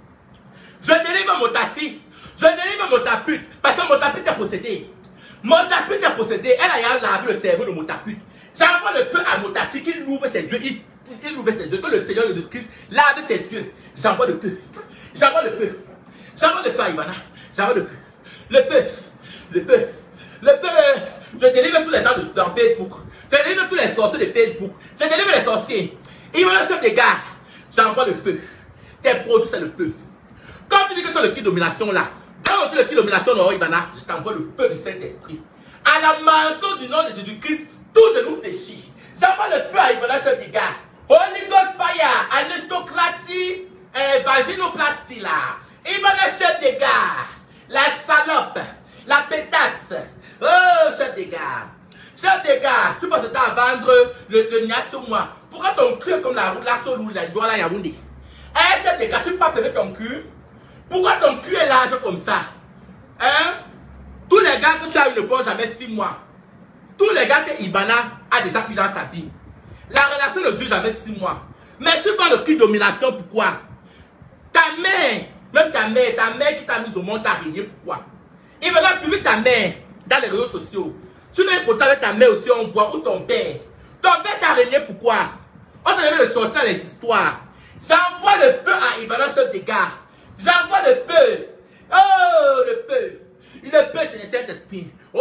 Je délivre mon tassi. Je délivre mon tapute. Parce que mon tapute est possédé. Mon tapute est possédé. Elle a lavé le cerveau de mon tapute. J'envoie le peu à mon tassi qui ouvre ses yeux. Il ouvre ses yeux. Que le Seigneur de Christ lave ses yeux. J'envoie le peu. J'envoie le peu. J'envoie le peu à Ivana. J'envoie le peu. Le peu. Le peu. Le peu. Je délivre tous les gens dans Facebook. Je délivre tous les sorciers de Facebook. Je délivre les sorciers. Ivana chef des gars. J'envoie le peu. Tes produits, c'est le peu. Comme tu dis que tu as le kit domination là. Quand tu as le kit domination dans Ivana, je t'envoie le peu du Saint-Esprit. À la mention du nom de Jésus-Christ, tous de nous fléchis. J'envoie le peu à Ivana chef des gars. Holy Ghost Fire, aristocratie, vaginoplastie là. Ivana chef des gars. La salope, la pétasse. Oh, chef des gars. Chef des gars, tu passes le temps à vendre le nias sur moi. Pourquoi ton cul est comme la route, la solou, la doigt, la Yaoundé? Eh, chef des gars, tu peux pas fermer ton cul? Pourquoi ton cul est large comme ça? Hein? Tous les gars que tu as eu ne font jamais 6 mois. Tous les gars que Ivana a déjà pris dans sa vie. La relation ne dure jamais 6 mois. Mais tu prends le cul domination, pourquoi? Ta mère, même ta mère qui t'a mis au monde, t'a régné, pourquoi? Il va publier ta mère dans les réseaux sociaux. Tu n'es pas avec ta mère aussi, on voit, ou ton père. Ton père t'a régné, pourquoi? On t'a donné le sortir dans les histoires. J'envoie le peu à Ivana chef des gars. J'envoie le peu. Oh, le peu. Le peu, c'est le Saint-Esprit. Oh,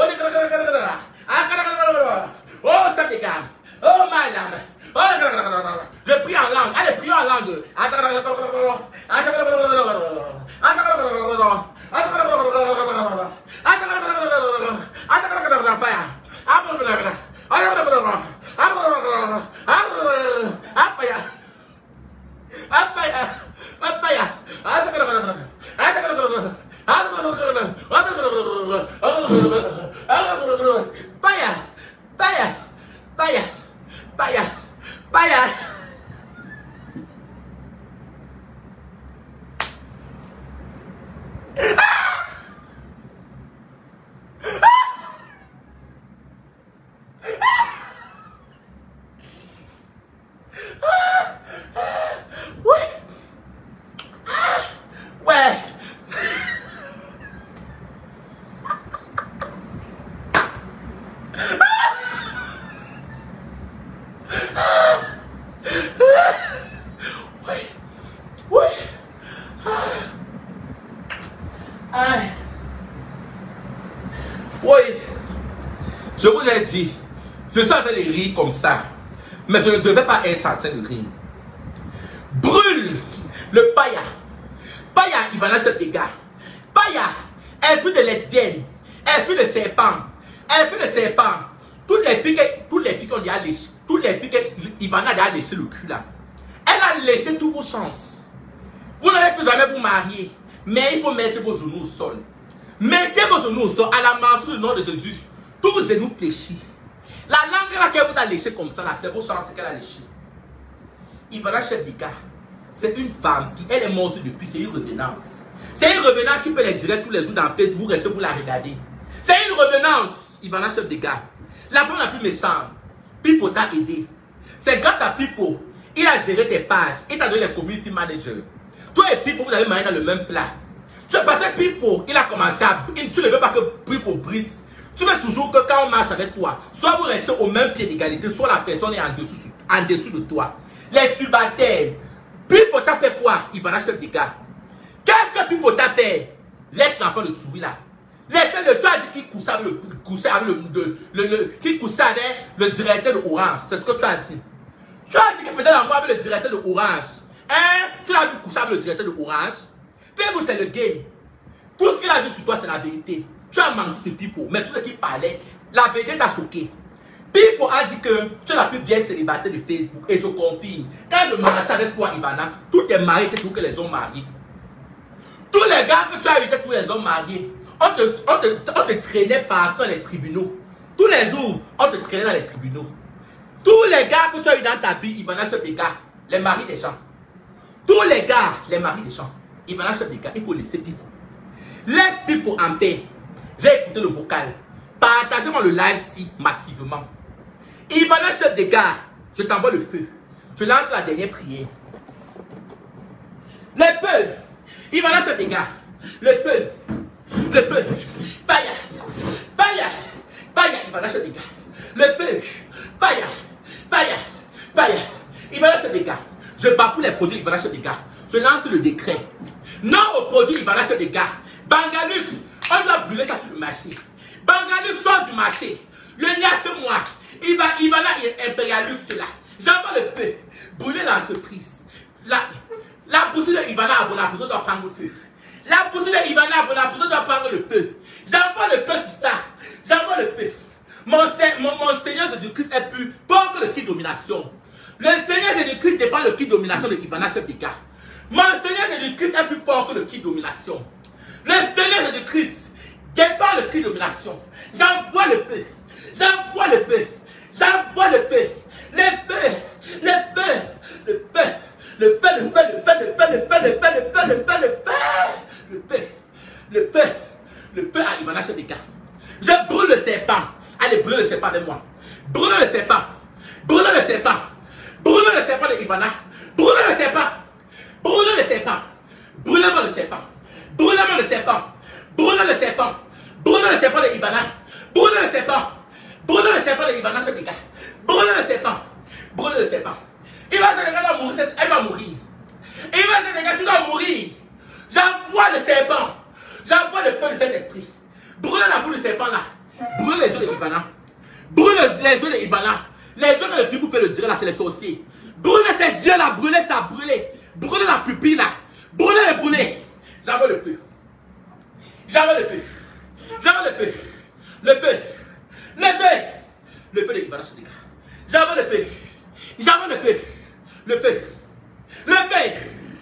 chef des gars. Oh, madame. Oh, je prie en langue. Allez, prie en langue. Je vous ai dit, je suis en train de rire comme ça, mais je ne devais pas être en train de rire. Brûle le Paya. Paya, il va lâcher des gars. Paya, esprit de lesbienne, esprit de serpent, esprit de serpent. Tous les pics qu'on dit à lécher, tous les pics, il va a léché le cul là. Elle a léché toutes vos chances. Vous n'allez plus jamais vous marier, mais il faut mettre vos genoux au sol. Mettez vos genoux au sol à la mention du nom de Jésus. Tous vos genoux fléchis. La langue là qu'elle vous a léché comme ça, là, c'est vos chances qu'elle a léché. Ivana Chebika, c'est une femme qui, elle est morte depuis, c'est une revenante. C'est une revenante qui peut les dire tous les jours dans Facebook, rester vous la regarder. C'est une revenante, Ivana Chebika. La femme la plus méchante. Pipo t'a aidé. C'est grâce à Pipo, il a géré tes pages, il t'a donné les community managers. Toi et Pipo, vous avez marié dans le même plat. Tu as passé Pipo, il a commencé à... Tu ne veux pas que Pipo brise. Tu veux toujours que quand on marche avec toi, soit vous restez au même pied d'égalité, soit la personne est en dessous de toi. Les subalternes. Pipo t'a fait quoi? Il va lâcher des gars. Qu'est-ce que Pipo t'a fait? Laisse l'enfant de Tsouri là. Laissez-le. Tu as dit qu'il couchait avec le directeur de Orange. C'est ce que tu as dit. Tu as dit qu'il faisait l'envoi avec le directeur de Orange. Hein? Tu as vu coucher avec le directeur de Orange? Pipo, c'est le game. Tout ce qu'il a dit sur toi, c'est la vérité. Tu as menti sur Pipo, mais tout ce qu'il parlait, la vérité t'a choqué. Pipo a dit que tu es la plus vieille célibataire de Facebook. Et je confirme. Quand je marchais avec toi, Ivana, tous tes maris étaient toujours que les hommes mariés. Tous les gars que tu as eu étaient tous les hommes mariés. On te traînait partout dans les tribunaux. Tous les jours, on te traînait dans les tribunaux. Tous les gars que tu as eu dans ta vie, Ivana chef des gars, les maris des gens. Tous les gars, les maris des gens. Ivana chef des gars, il faut laisser Pipo. Laisse Pipo en paix. J'ai écouté le vocal. Partagez-moi le live-ci massivement. Ivana chef des gars, je t'envoie le feu. Je lance la dernière prière. Le feu. Ivana chef des gars. Le feu. Le feu. Paya. Paya. Paya. Ivana chef des gars. Le feu. Paya. Paya. Paya. Ivana chef des gars. Je bafoue les produits Ivana chef des gars. Je lance le décret. Non au produit Ivana chef des gars. Bangalux, on doit brûler ça sur le marché. Bangalux sort du marché. Le lien c'est moi. Ivana Imperialux là. J'envoie le feu. Brûler l'entreprise. La boutique de Ivana Abonapuzo doit prendre le feu. La boutique de Ivana Abonapuzo doit prendre le feu. J'envoie le feu sur ça. J'envoie le feu. Mon Seigneur Jésus-Christ est plus fort que le qui domination. Le Seigneur Jésus-Christ n'est pas le qui domination de Ivana chef des gars. Mon Seigneur Jésus-Christ est plus fort que le qui domination. Le Seigneur Jésus-Christ dépend le qui domination. J'envoie le feu. J'envoie le feu. J'envoie le feu. Le feu. Le feu. Le feu. Le feu. Le feu. Le feu. Le feu. Le feu. Le feu. Le feu. Le feu. Le feu. Le feu à Ivana chef des gars. Je brûle le serpent. Allez, brûlez le serpent avec moi. Brûlez le serpent. Brûlez le serpent. Brûlez le serpent de Ivana. Brûlez le serpent. Brûlez le serpent. Brûlez-moi le serpent. Brûlez-moi le serpent. Brûlez le serpent. Brûlez le serpent de Ivana. Brûlez le serpent. Brûlez le serpent de Ivana chef des gars. Brûlez le serpent. Brûlez le serpent. Ivana chef des gars doit mourir. Elle va mourir. Ivana chef des gars, tu dois mourir. J'envoie le serpent. J'envoie le feu de cet esprit. Brûlez la boule du serpent là. Brûlez les yeux de Ivana. Brûlez les yeux de Ivana. Les yeux que le Bible peut le dire là, c'est les sorciers. Brûlez ces yeux là. Brûlez ça. Brûlez. Brûlez la pupille là. Brûlez les boulets. J'envoie le feu. J'envoie le feu. J'envoie le feu. Le feu. Le feu. Le feu de Ivana chef des gars. J'envoie le feu. J'envoie le peu. Le peu. Le peu.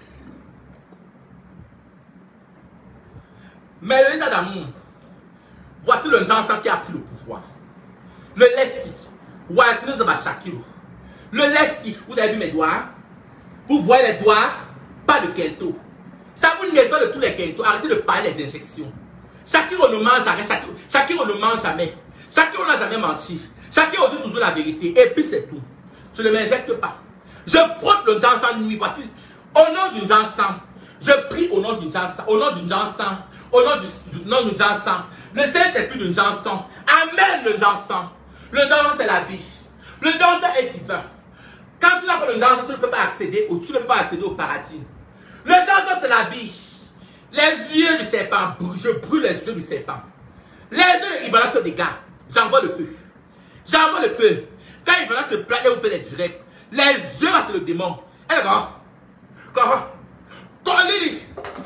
Mais l'état d'amour, voici le Nzansan qui a pris le pouvoir. Le laisse-y. Ouatine de ma Shakiro. Le laisse-y. Vous avez vu mes doigts? Vous voyez les doigts? Pas de kento. Ça vous nettoie de tous les kento. Arrêtez de parler des injections. Shakiro ne mange jamais. Shakiro ne mange jamais. Shakiro n'a jamais menti. Shakiro dit toujours la vérité. Et puis c'est tout. Je ne m'injecte pas. Je frotte le Nzansan nuit. Voici. Au nom du Nzansan. Je prie au nom du Nzansan. Au nom du Nzansan. Au nom du nom du Nzansan. Le Saint-Esprit du Nzansan. Amen le Nzansan. Le Nzansan c'est la vie. Le Nzansan est divin. Quand tu n'as pas le Nzansan, tu ne peux pas accéder au, paradis. Le Nzansan c'est la vie. Les yeux du serpent, je brûle les yeux du serpent. Les yeux de Ibana se dégagent. J'envoie le feu. J'envoie le feu. Quand Ibana se plaint, elle vous fait les directs. Les yeux là c'est le démon. Elle va. Colini.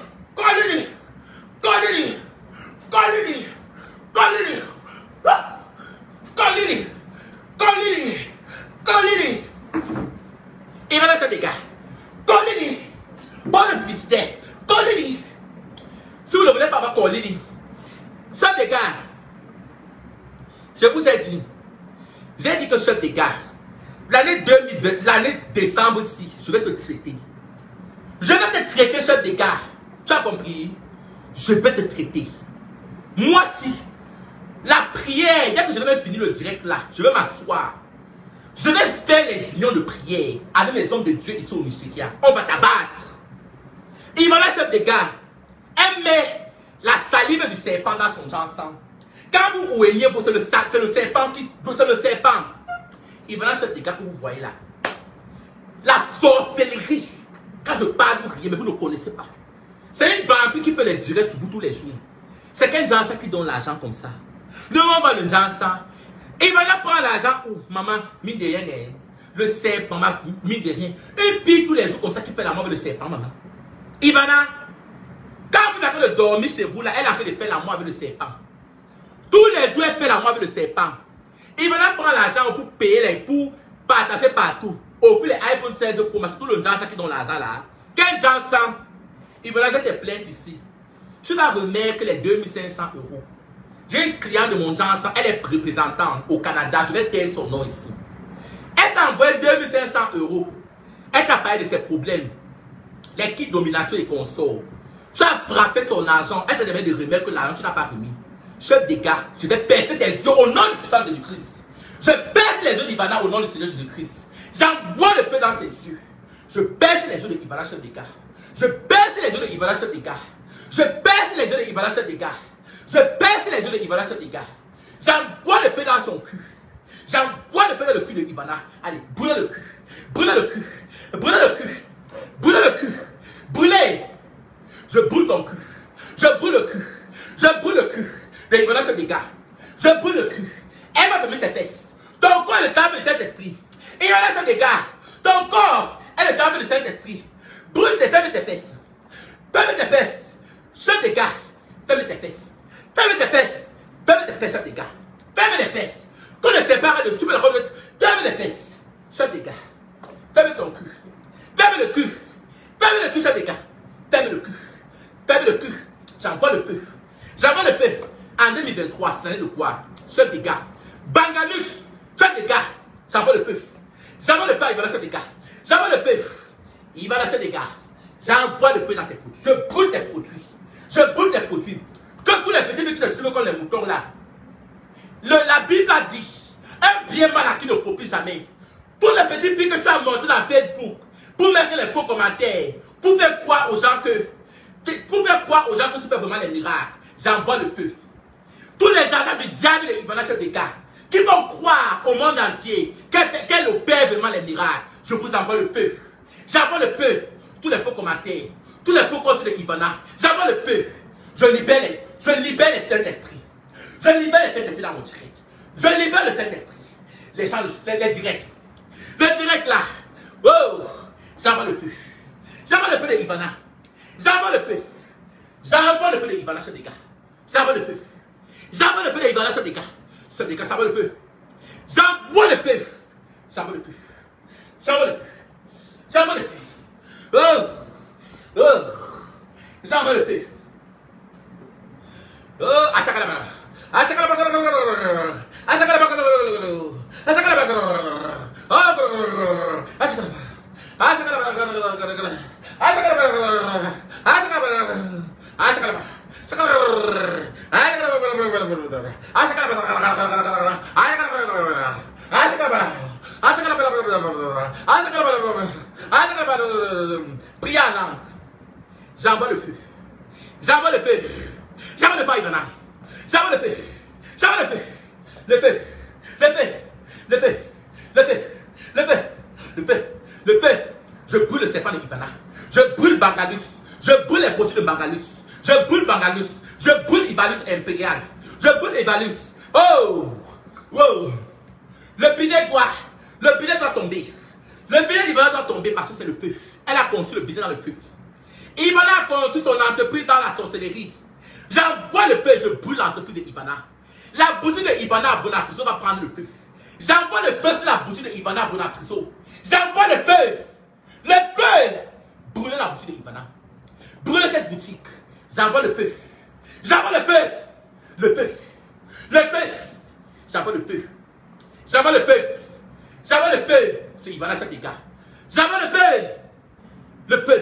Il va là se dégâts. Colini. Bonne publicité. Colini. Si vous ne voulez pas avoir Colini, chef des gars, je vous ai dit, j'ai dit que chef des gars, l'année 2020, l'année décembre-ci, je vais te traiter. Je vais te traiter, chef des gars. Tu as compris? Je vais te traiter. Moi, si, la prière, dès que je vais même finir le direct là, je vais m'asseoir. Je vais faire les unions de prière avec les hommes de Dieu ici au Nigeria. On va t'abattre. Il va là, chef des gars. Elle met la salive du serpent dans son ensemble. Quand vous voyez, c'est le serpent qui. C'est le serpent. Il va là, chef des gars, que vous voyez là. La sorcellerie. Quand je parle, vous riez, mais vous ne connaissez pas. C'est une vampire qui peut les durer sur vous tous les jours. C'est qu'un Nzansan qui donne l'argent comme ça. Nous, on va le Nzansan. Il va là prendre l'argent où, maman, mine de rien, le serpent, maman, mine de rien. Une pile tous les jours comme ça qui paie la mort avec le serpent, maman. Il va là. Quand vous avez de dormir chez vous, là, elle a fait de paix la mort avec le serpent. Tous les jours, elle fait la mort avec le serpent. Il va là prendre l'argent pour payer, pour partager partout. Au plus les iPhone 16 Pro, c'est tout le Nzansan qui donne l'argent là. Quel Nzansan? Il va là, j'ai des plaintes ici. Tu vas remettre les 2500 euros. J'ai une cliente de mon Nzansan, elle est représentante au Canada, je vais taire son nom ici. Elle t'a envoyé 2500 euros. Elle t'a parlé de ses problèmes. Les kits domination et consorts. Tu as frappé son argent, elle t'a demandé de remettre que l'argent, tu n'as pas remis. Chef des gars, je vais percer tes yeux au nom du puissant de Christ. Je perce les yeux d'Ivana au nom du Seigneur Jésus-Christ. J'envoie le feu dans ses yeux. Je perce les yeux de Ivana, chef des gars. Je perce les yeux de Ivana, chef des gars. Je perce les yeux de Ivana, chef des gars. Je perce les yeux de Ivana, chef des gars. J'envoie le feu dans son cul. J'envoie le feu dans le cul de Ivana. Allez, brûlez le cul. Brûlez le cul. Brûlez le cul. Brûlez le cul. Brûlez. Je brûle ton cul. Je brûle le cul. Je brûle le cul. De Ivana, chef des gars. Je brûle le cul. Elle va fermer ses fesses. Ton corps est le temple de Saint-Esprit. Ivana, chef des gars. Ton corps est le temple de Saint-Esprit. Brûle tes fesses et tes fesses. Ferme tes fesses. Chef des gars. Ferme tes fesses. Ferme tes fesses. Ferme tes fesses, chef des gars. Ferme les fesses. Qu'on ne sépare de tout le monde. Ferme les fesses. Chef des gars. Ferme ton cul. Ferme le cul. Ferme le cul, chef des gars. Ferme le cul. Ferme le cul. J'envoie le feu. J'envoie le feu. En 2023, c'est l'année de quoi? Chef des gars. Bangalus. Chef des gars. J'envoie le feu. J'envoie le feu, il va lâcher des gars. J'envoie le feu. Il va lâcher des gars. J'envoie le feu dans tes produits. Je brûle tes produits. Je brûle tes produits. Que tous les petits qui te suivent comme les moutons là. La Bible a dit, un bien mal acquis ne copie jamais. Tous les petits filles que tu as montrés dans Facebook, pour mettre les faux commentaires, pour faire croire aux gens que tu fais vraiment les miracles, j'envoie le feu. Tous les agents du diable et Ivana, chef des gars, qui vont croire au monde entier qu'elle opère vraiment les miracles, je vous envoie le feu. J'envoie le feu. Tous les faux commentaires, tous les faux comptes de Ivana, j'envoie le feu. Je libère les Saint-Esprit. Je libère les Saint-Esprit dans mon direct. Je libère le Saint-Esprit. Les gens, les directs. Le direct là. Oh, j'envoie le feu. J'envoie le feu de Ivana. J'envoie le feu. J'envoie le feu de Ivana, chef des gars. J'envoie le feu. J'envoie le feu de Ivana, chef des gars. Chef des gars, j'envoie le feu. J'envoie le feu. J'envoie le feu. J'envoie le feu. J'envoie le feu. Oh. Oh. J'envoie le feu. Oh. Achakalaba. Achakalaba. Achakalaba. Brianna, j'envoie le feu. J'envoie le feu. J'envoie le feu, Ivana. J'envoie le feu. J'envoie le feu. Le feu. Le feu. Le feu. Le feu. Le feu. Le feu. Le feu. Je brûle le serpent de Ivana. Je brûle Bangalus. Je brûle les produits de Bangalus. Je brûle Bangalus. Je brûle Ivalus impérial. Je brûle Ivalus. Oh! Wow! Le bidet doit tomber. Le bidet d'Ivana doit tomber parce que c'est le feu. Elle a conçu le bidet dans le feu. Ivana a conçu son entreprise dans la sorcellerie. J'envoie le feu et je brûle l'entreprise de Ivana. La boutique de Ivana à Bonapriso va prendre le feu. J'envoie le feu sur la boutique de Ivana à Bonapriso. J'envoie le feu. Le feu. Brûlez la boutique de Ivana. Brûlez cette boutique. J'envoie le feu. J'envoie le feu. Le feu. Le feu. J'envoie le feu. J'envoie le feu. J'envoie le feu. C'est Ivana chef des gars. J'envoie le feu. Le feu.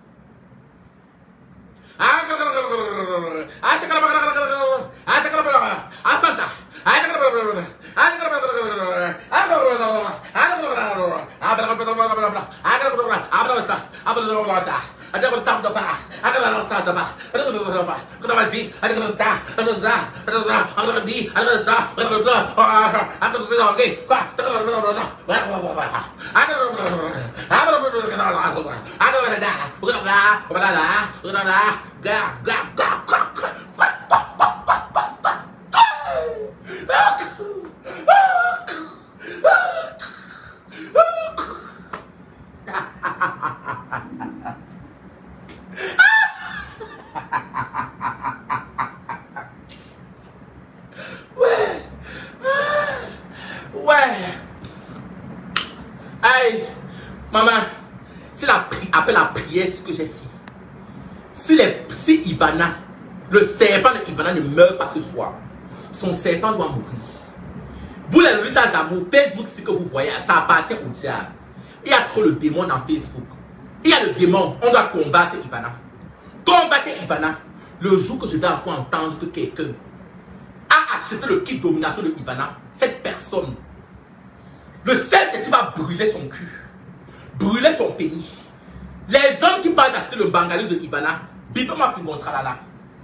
Maman, après la prière que j'ai fait, si Ivana, le serpent de Ivana ne meurt pas ce soir, son serpent doit mourir. Vous les lutteurs d'amour, Facebook, ce que vous voyez, ça appartient au diable. Il y a trop de démons dans Facebook. Il y a le démon, on doit combattre Ivana. Combattre Ivana. Le jour que je vais encore entendre que quelqu'un a acheté le kit domination de Ivana, cette personne, le seul qui va brûler son cul, brûler son pénis. Les hommes qui parlent d'acheter le bangalou de Ivana, bipez-moi Pingon Tralala.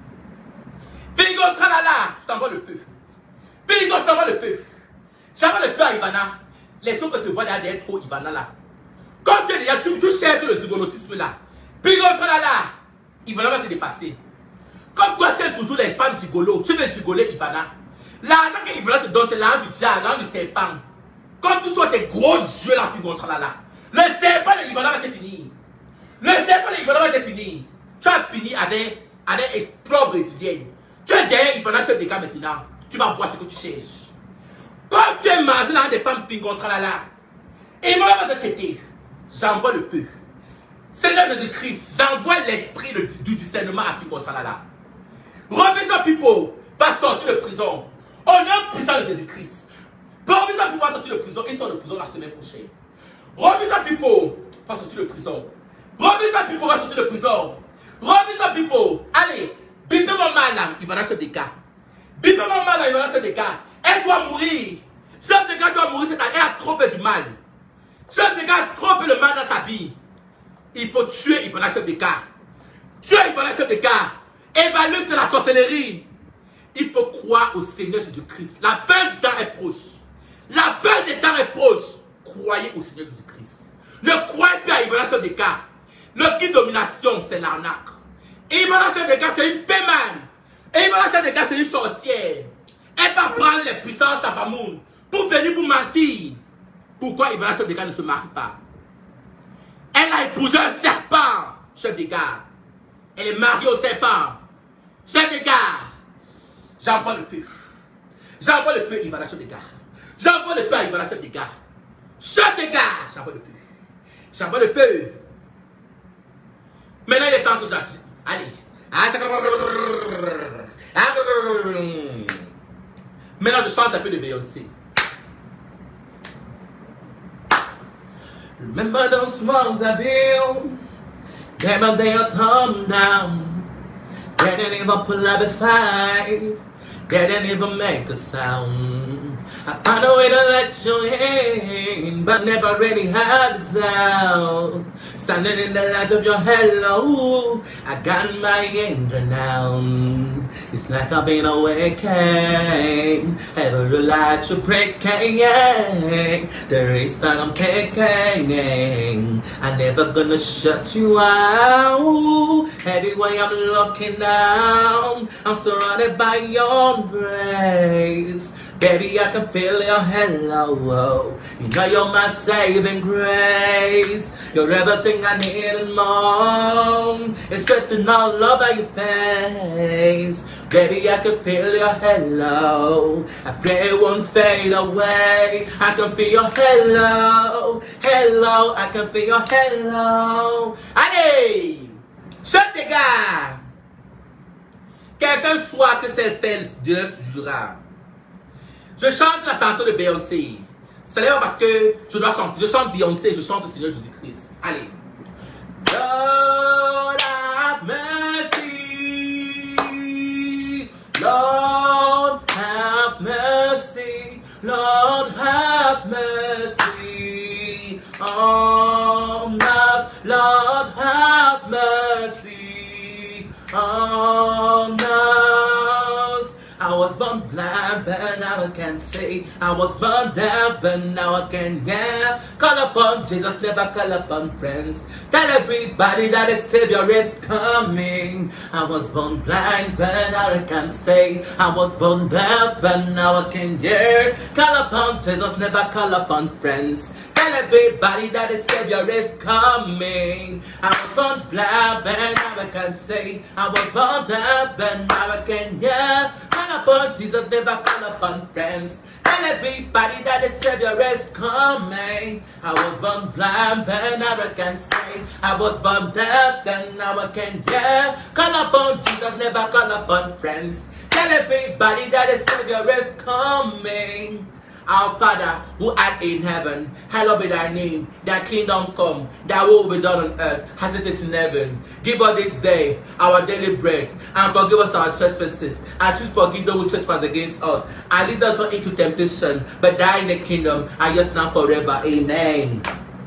Pingon Tralala, je t'envoie le feu. Pingon, je t'envoie le feu. J'envoie le feu à Ivana. Les hommes que tu vois derrière trop Ivana là. Comme tu es déjà, tu cherches le zygolotisme là. Pingon Tralala, Ivana va te dépasser. Comme toi tu es toujours les femmes gigolo, tu veux gigoler Ivana. L'argent que Ivana te donne, c'est l'argent du diable, l'argent du serpent. Comme tu sois tes gros yeux là, Pingon Tralala. Le serpent de Ivana va te finir. Le serpent de Ivana va te finir. Tu as fini avec exploit brésilienne. Tu es derrière Ivana chef des cas maintenant. Tu vas voir ce que tu cherches. Comme tu es mangé dans des femmes Pingon Tralala, Ivana va te traiter. J'envoie le feu. Seigneur Jésus-Christ, j'envoie l'esprit du discernement à Pingon Tralala. Robinson Pipo va sortir de prison. Au nom puissant de Jésus-Christ. Robinson Pipo va sortir de prison. Il sort de prison la semaine prochaine. Robinson Pipo va sortir de prison. Robinson Pipo va sortir de prison. Robinson Pipo, allez, bipez mon mal, il va lâcher des cas. Bipez mon mal, il va lâcher des cas. Elle doit mourir. Chef de gars doit mourir, c'est-à-dire elle a trop fait du mal. Chef de gars a trop fait le mal dans sa vie. Il faut tuer, il va lâcher des cas. Tuer, il va lâcher des cas. Évaluer, c'est la sorcellerie. Il faut croire au Seigneur Jésus-Christ. La fin du temps est proche. La fin des temps est proche. Croyez au Seigneur Jésus-Christ. Ne croyez pas à Ivana des cas. Le qui domination, c'est l'arnaque. Ivana des cas, c'est une pémane. Ivana des cas, c'est une sorcière. Elle va prendre les puissances à Bamoun pour venir vous mentir. Pourquoi Ivana des cas ne se marie pas? Elle a épousé un serpent, chef des gars. Elle est mariée au serpent. Chef des gars. J'envoie le feu. J'envoie le feu, Ivana des gars. J'envoie le feu à Ivana des gars. Chef des gars, j'envoie le feu. J'envoie le feu. Maintenant, il est temps que j'agisse. Allez. Maintenant, je chante un peu de Beyoncé. Remember those walls I built, never they'll come down. They didn't even pull up a fight, they didn't even make a sound. I found a way to let you in, but never really had it down. Standing in the light of your hello, I got my angel now. It's like I've been awakened. Every light you're breaking, the race that I'm taking. I'm never gonna shut you out. Everywhere I'm looking down, I'm surrounded by your embrace. Baby, I can feel your hello. You know you're my saving grace. You're everything I need and more. It's written all over your face. Baby, I can feel your hello. I pray it won't fade away. I can feel your hello. Hello, I can feel your hello. Allez! Chante les gars! Quelqu'un soit que c'est fait, Dieu jura. Je chante la chanson de Beyoncé. C'est d'ailleurs parce que je dois chanter. Je chante Beyoncé, je chante le Seigneur Jésus-Christ. Allez. Lord have mercy. Lord have mercy. Lord have mercy on us. Lord have mercy on us. I was born blind, but now I can see. I was born deaf, but now I can hear. Call upon Jesus, never call upon friends. Tell everybody that a Savior is coming. I was born blind, but now I can see. I was born deaf, but now I can hear. Call upon Jesus, never call upon friends. Tell everybody that the Savior is coming. I was born blind, but now I can say. I was born deaf, but now I can hear. Call upon Jesus, never call upon friends. Tell everybody that the Savior is coming. I was born blind, but now I can say. I was born deaf, but now I can hear. Call upon Jesus, never call upon friends. Tell everybody that the Savior is coming. Our Father, who art in heaven, hallowed be thy name. Thy kingdom come, thy will be done on earth as it is in heaven. Give us this day our daily bread, and forgive us our trespasses, as we forgive those who trespass against us. And lead us not into temptation, but die in the kingdom, and just now forever. Amen.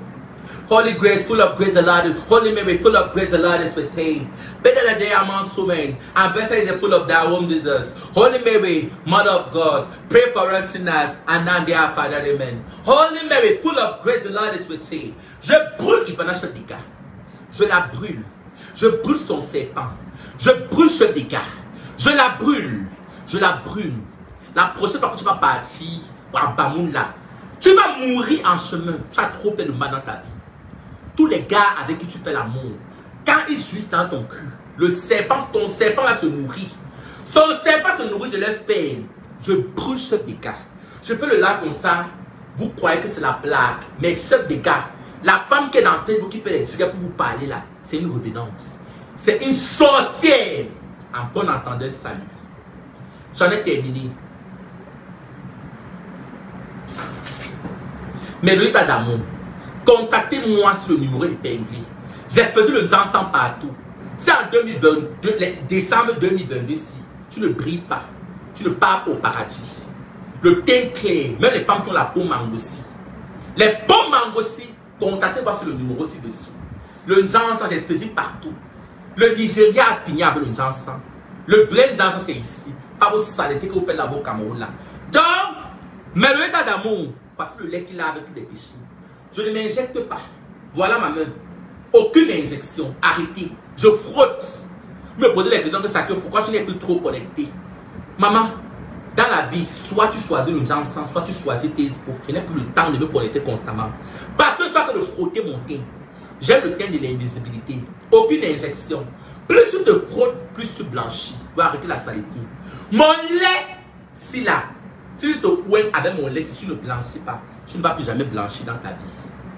Holy Grace, full of grace, the Lord is. Holy Mary, full of grace, the Lord is with thee. Better than they amongst women, and blessed is the fruit of thy womb, Jesus. Holy Mary, Mother of God, pray for us sinners, and now they are Father, amen. Holy Mary, full of grace, the Lord is with thee. Je brûle Ivanasha Dika. Je la brûle. Je brûle son serpent. Je brûle ce dégât. Je la brûle. Je la brûle. La prochaine fois que tu vas partir à Bamoun là, tu vas mourir en chemin. Tu as trop fait de mal dans ta vie. Tous les gars avec qui tu fais l'amour, quand ils jouissent dans ton cul, le serpent, ton serpent va se nourrir. Son serpent se nourrit de leur sperme. Je brûle ce dégât. Je peux le là comme ça. Vous croyez que c'est la blague, mais ce dégât, la femme qui est dans Facebook qui fait les dégâts pour vous parler là, c'est une revenance. C'est une sorcière. En bon entendeur, salut. J'en ai terminé. Mais le état d'amour, contactez-moi sur le numéro épinglé. J'expédie le ensemble partout. Si en 2022, décembre 2022, si tu ne brilles pas, tu ne pars au paradis. Le teint clair, même les femmes qui ont la peau mangossi. Les peaux mangossi, contactez-moi sur le numéro ci-dessous. Le ensemble, j'expédie partout. Le Nigeria a fini avec le ensemble. Le vrai ensemble, c'est ici. Pas vos saletés que vous faites là-bas au Cameroun là. Donc, mais le état d'amour, parce que le lait qu'il a avec tous les péchés. Je ne m'injecte pas. Voilà ma main. Aucune injection. Arrêtez. Je frotte. Me poser les questions de ça. Pourquoi je n'ai plus trop connecté. Maman, dans la vie, soit tu choisis le Janssen, soit tu choisis Facebook. Je n'ai plus le temps de me connecter constamment. Parce que soit que de frotter mon teint. J'aime le teint de l'invisibilité. Aucune injection. Plus tu te frottes, plus tu blanchis. Pour arrêter la saleté. Mon lait, si là, si tu te coins avec mon lait, si tu ne blanchis pas, tu ne vas plus jamais blanchir dans ta vie.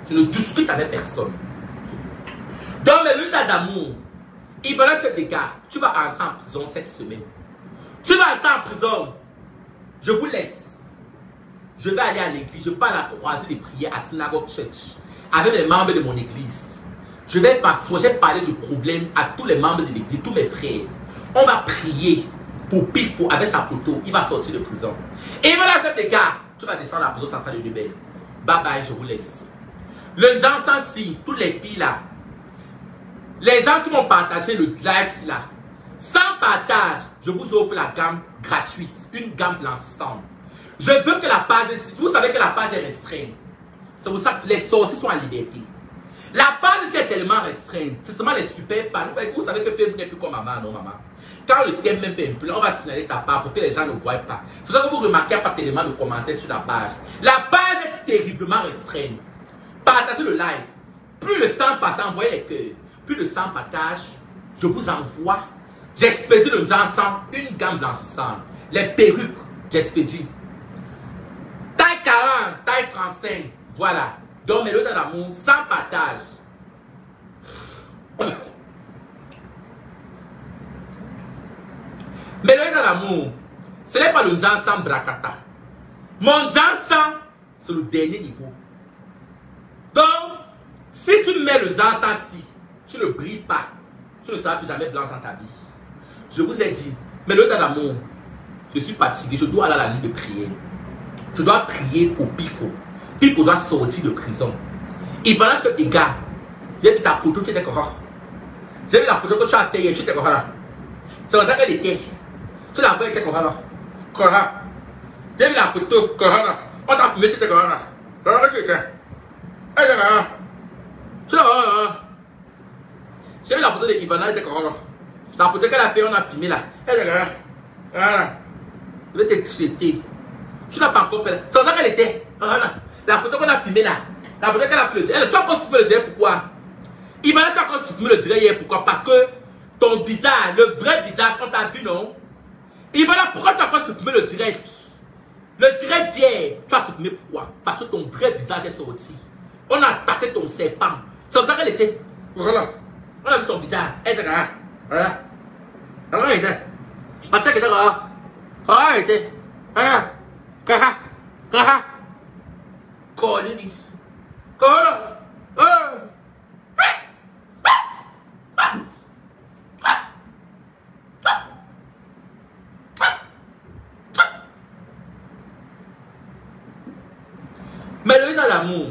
Je ne discute avec personne. Dans mes luttes d'amour, il va lâcher des gars. Tu vas entrer en prison cette semaine. Tu vas entrer en prison. Je vous laisse. Je vais aller à l'église. Je vais à la croisée des prières à Synagogue Church avec les membres de mon église. Je vais parler du problème à tous les membres de l'église, tous mes frères. On va prier pour Pifo avec sa photo. Il va sortir de prison. Et il va lâcher des gars. Tu vas descendre à la prison centrale de Dubaï. Bye bye, je vous laisse. Le Jansan-ci, toutes les filles là. Les gens qui m'ont partagé le live là. Sans partage, je vous offre la gamme gratuite. Une gamme blanchissante. Je veux que la page, vous savez que la page est restreinte. C'est pour ça que les sorties sont en liberté. La page est tellement restreinte. C'est seulement les super pages. Vous savez que Facebook n'est plus comme maman, non maman. Quand le thème même un peu, on va signaler ta part pour que les gens ne voient pas. C'est ça que vous remarquez pas tellement de commentaires sur la page. La page est terriblement restreinte. Partagez le live. Plus le 100 passe, envoyez les cœurs. Plus de 100 partages, je vous envoie. J'expédie le ensemble une gamme blanchissante. Les perruques, j'expédie. Taille 40, taille 35. Voilà. Donc, mes lots d'amour, sans partage. Mes lots d'amour, ce n'est pas le ensemble bracata. Mon ensemble, c'est le dernier niveau. Donc, si tu mets le ensemble-ci, tu ne brilles pas, tu ne seras plus jamais blanc dans ta vie. Je vous ai dit, mais le temps d'amour, je suis fatigué, je dois aller à la nuit de prière. Je dois prier pour Pifo. Pifo doit sortir de prison. Il va lâcher des gars. J'ai vu ta photo, tu étais correct. J'ai vu la photo que tu as taillée, tu étais correct. C'est comme ça qu'elle était. Tu l'as vu, elle était correct. Correct. J'ai vu la photo, correct. On t'a fumé, tu étais correct. Correct, tu étais. Elle était correct. Tu l'as vu, j'ai vu la photo de Ivana, elle était correct. La photo qu'elle a fait, on a filmé là. Elle est là. Voilà. Je vais t'expliquer. Tu n'as pas encore fait. C'est ça qu'elle était. Voilà. La photo qu'on a filmé là. La photo qu'elle a fait. Elle, tu as encore supprimé le direct, pourquoi? Ivana, tu as encore supprimé le direct hier, pourquoi? Parce que ton visage, le vrai visage, on t'a vu, non? Ivana, pourquoi tu as encore supprimé le direct? Le direct d'hier, tu as supprimé pourquoi? Parce que ton vrai visage est sorti. On a attaqué ton serpent. C'est ça qu'elle était. Voilà. On a vu son visage. Elle était là. Voilà. Alors, elle était. Attends, elle était là. Ah, elle était. Ah, caca. Caca. Collé. Collé. Mélodie dans l'amour.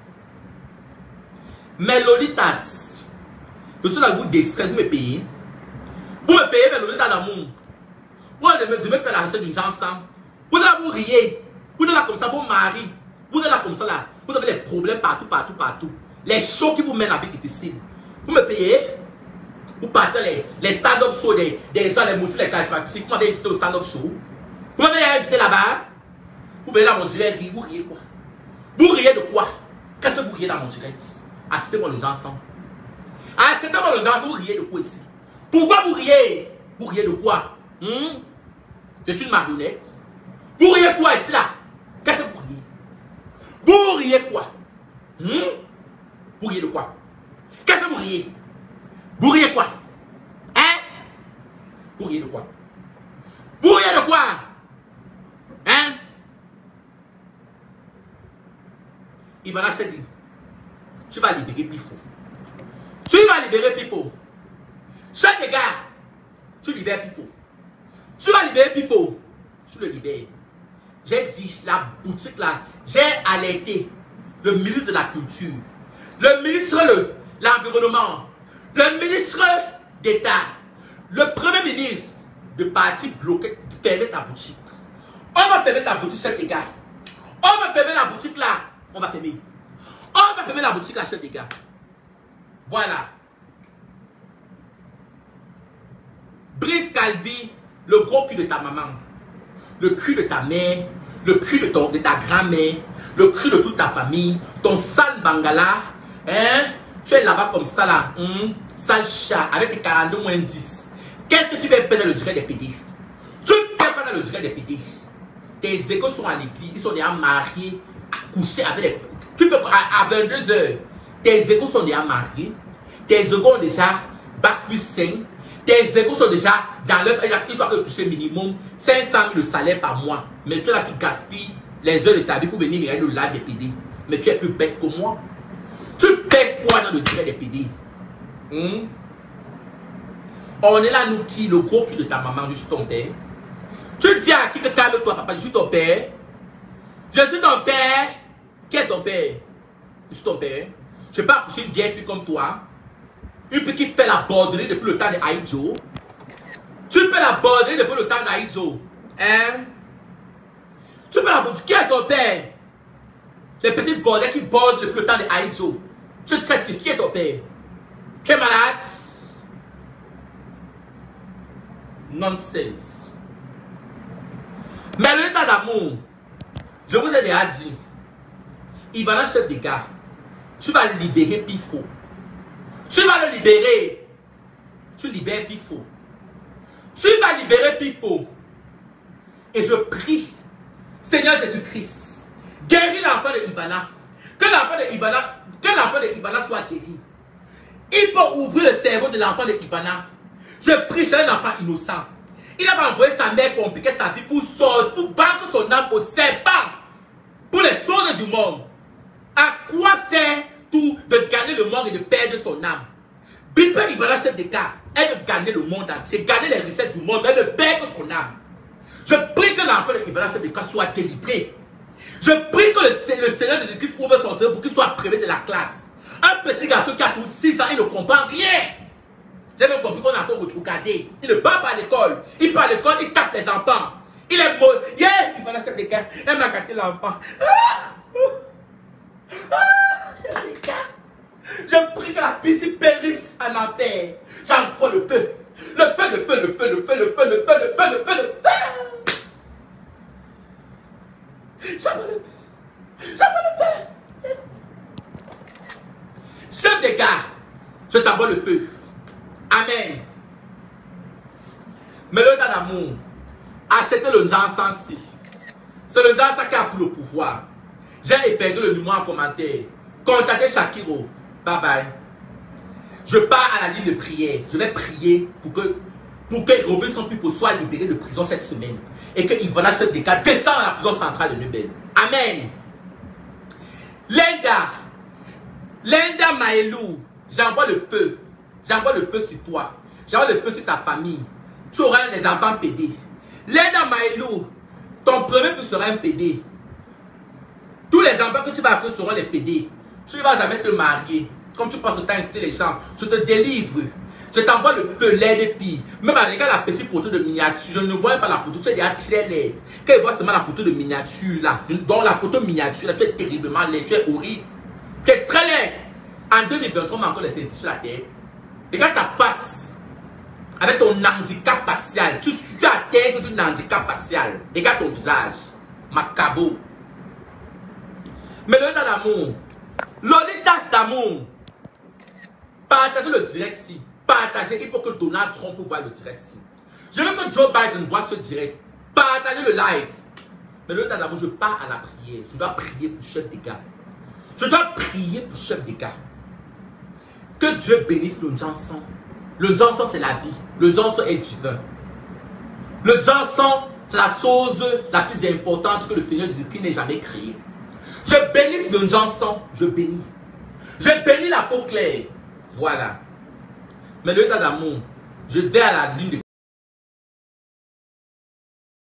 Méloditas. Je suis là, vous discret, vous me payez. Vous me payez Mélodie dans l'amour. Vous me faire la recette d'une chanson. Vous êtes là, vous riez. Vous êtes là comme ça, vos maris. Vous êtes là comme ça là. Vous avez des problèmes partout. Les shows qui vous mènent avec difficile. Vous me payez. Vous partez les stand-up shows des gens, les mousses, les charismatiques. Vous m'avez invité au stand-up show. Vous m'avez invité là-bas. Vous venez dans mon direct, vous riez quoi? Vous riez de quoi? Qu'est-ce que vous riez dans mon direct? Achetez-moi le dansant. Achetez-moi le dansant, vous riez de quoi ici? Pourquoi vous riez? Vous riez de quoi? Je suis une marionnette. Vous riez quoi ici là? Qu'est-ce que vous riez? Vous riez quoi? Vous riez de quoi? Qu'est-ce que vous riez? Vous riez quoi? Hein? Vous riez de quoi? Vous riez de quoi? Hein? Ivana te dit, tu vas libérer Pifo. Tu vas libérer Pifo. Chaque gars, tu libères Pifo. Tu vas libérer Pifo. Tu le libères. J'ai dit, la boutique là, j'ai alerté le ministre de la Culture, le ministre de l'Environnement, le ministre d'État, le premier ministre de parti bloqué de fermer ta boutique. On va fermer ta boutique, chef des gars. On va fermer la boutique là. On va fermer. On va fermer la boutique là, chef des gars. Voilà. Brice Calvi, le gros cul de ta maman, le cul de ta mère, le cul de ta grand-mère, le cul de toute ta famille, ton sale bangala, hein? Tu es là-bas comme ça là, sale chat, avec tes 42 moins 10. Qu'est-ce que tu veux faire dans le direct des PD? Tu ne peux pas dans le direct des PD. Tes échos sont à l'église, ils sont déjà mariés, couchés avec Tu peux, à 22 heures, tes égaux sont déjà mariés, tes égaux ont déjà bac plus 5, tes égaux sont déjà dans leur... Ils doivent toucher minimum 500 000 de salaire par mois. Mais tu là, tu gaspilles les heures de ta vie pour venir regarder le live des PD. Mais tu es plus bête que moi. Tu paies quoi dans le direct des PD? On est là, nous qui, le gros cul de ta maman, je suis ton père. Tu dis à qui que calme-toi, papa, je suis ton père. Je suis ton père. Qui est ton père? Je suis ton père. Je ne vais pas accoucher une vieille fille comme toi. Une fille qui fait la borderie depuis le temps de Aïdjo. Tu fais la borderie depuis le temps d'Aïdjo. Hein? Tu fais la borderie. Qui est ton père? Les petites bordées qui bordent depuis le temps de Aïdjo. Tu traites qui est ton père? Tu es malade? Nonsense. Mais le temps d'amour, je vous ai déjà dit, il va dans chef des gars. Tu vas le libérer Pifo. Tu vas le libérer. Tu libères Pifo. Tu vas libérer Pifo. Et je prie, Seigneur Jésus-Christ, guéris l'enfant de Ibana. Que l'enfant de Ibana soit guéri. Il faut ouvrir le cerveau de l'enfant de Ibana. Je prie, c'est un enfant innocent. Il a envoyé sa mère compliquer sa vie pour battre son âme au serpent. Pour les choses du monde. À quoi sert tout de gagner le monde et de perdre son âme? Bipe Ibana, chef d'État, elle veut gagner le monde entier, gagner les recettes du monde, elle veut perdre son âme. Je prie que l'enfant de Ibana, chef d'État, soit délivré. Je prie que le Seigneur Jésus-Christ ouvre son cerveau pour qu'il soit privé de la classe. Un petit garçon qui a tous 6 ans, il ne comprend rien. J'ai même compris qu'on a encore retrouvé. Il ne bat pas à l'école. Il part à l'école, il tape les enfants. Il est beau. Yeah, il va la chef des gars. Elle m'a gâté l'enfant. Je prie que la piscine périsse en enfer. J'envoie le feu. Le feu, le feu, le feu, le feu, le feu, le feu, le feu, le feu, le feu. J'envoie le feu. J'envoie le feu. Chef des gars, je t'envoie le feu. Amen. Mais le temps d'amour, achetez le Janssen. C'est le Janssen qui a pris le pouvoir. J'ai épinglé le numéro en commentaire. Contactez Shakiro. Bye bye. Je pars à la ligne de prière. Je vais prier pour que Robinson Pipo soit libéré de prison cette semaine. Et que Ivana chef des cas descend à la prison centrale de Nubel. Amen. Linda Maelou, j'envoie le feu. J'envoie le feu sur toi. J'envoie le feu sur ta famille. Tu auras des enfants PD. Linda Maelou, ton premier fils sera un PD. Tous les enfants que tu vas appeler seront les PD. Tu ne vas jamais te marier. Comme tu passes le temps à insulter les gens, je te délivre. Je t'envoie le peu laid des filles. Même avec la petite photo de miniature, je ne vois pas la photo, tu es déjà très laid. Quand il voit seulement la photo de miniature là, dans la photo miniature là, tu es terriblement laid, tu es horrible. Tu es très laid. En 2023, on a encore les séries sur la terre. Et quand tu passes avec ton handicap facial, tu atteins ton handicap facial. Regarde ton visage. Macabo. Mais le temps d'amour. Lolitas d'amour. Partagez le direct si. Partagez. Il faut que Donald Trump voit le direct si. Je veux que Joe Biden voit ce direct. Partagez le live. Mais le temps d'amour, je pars à la prière. Je dois prier pour chef des gars. Je dois prier pour chef des gars. Que Dieu bénisse le Janssen. Le Janssen, c'est la vie. Le Janssen est divin. Le Janssen, c'est la chose la plus importante que le Seigneur Jésus-Christ n'ait jamais créée. Je bénis le Janssen. Je bénis. Je bénis la peau claire. Voilà. Mais le temps d'amour, je vais à la ligne de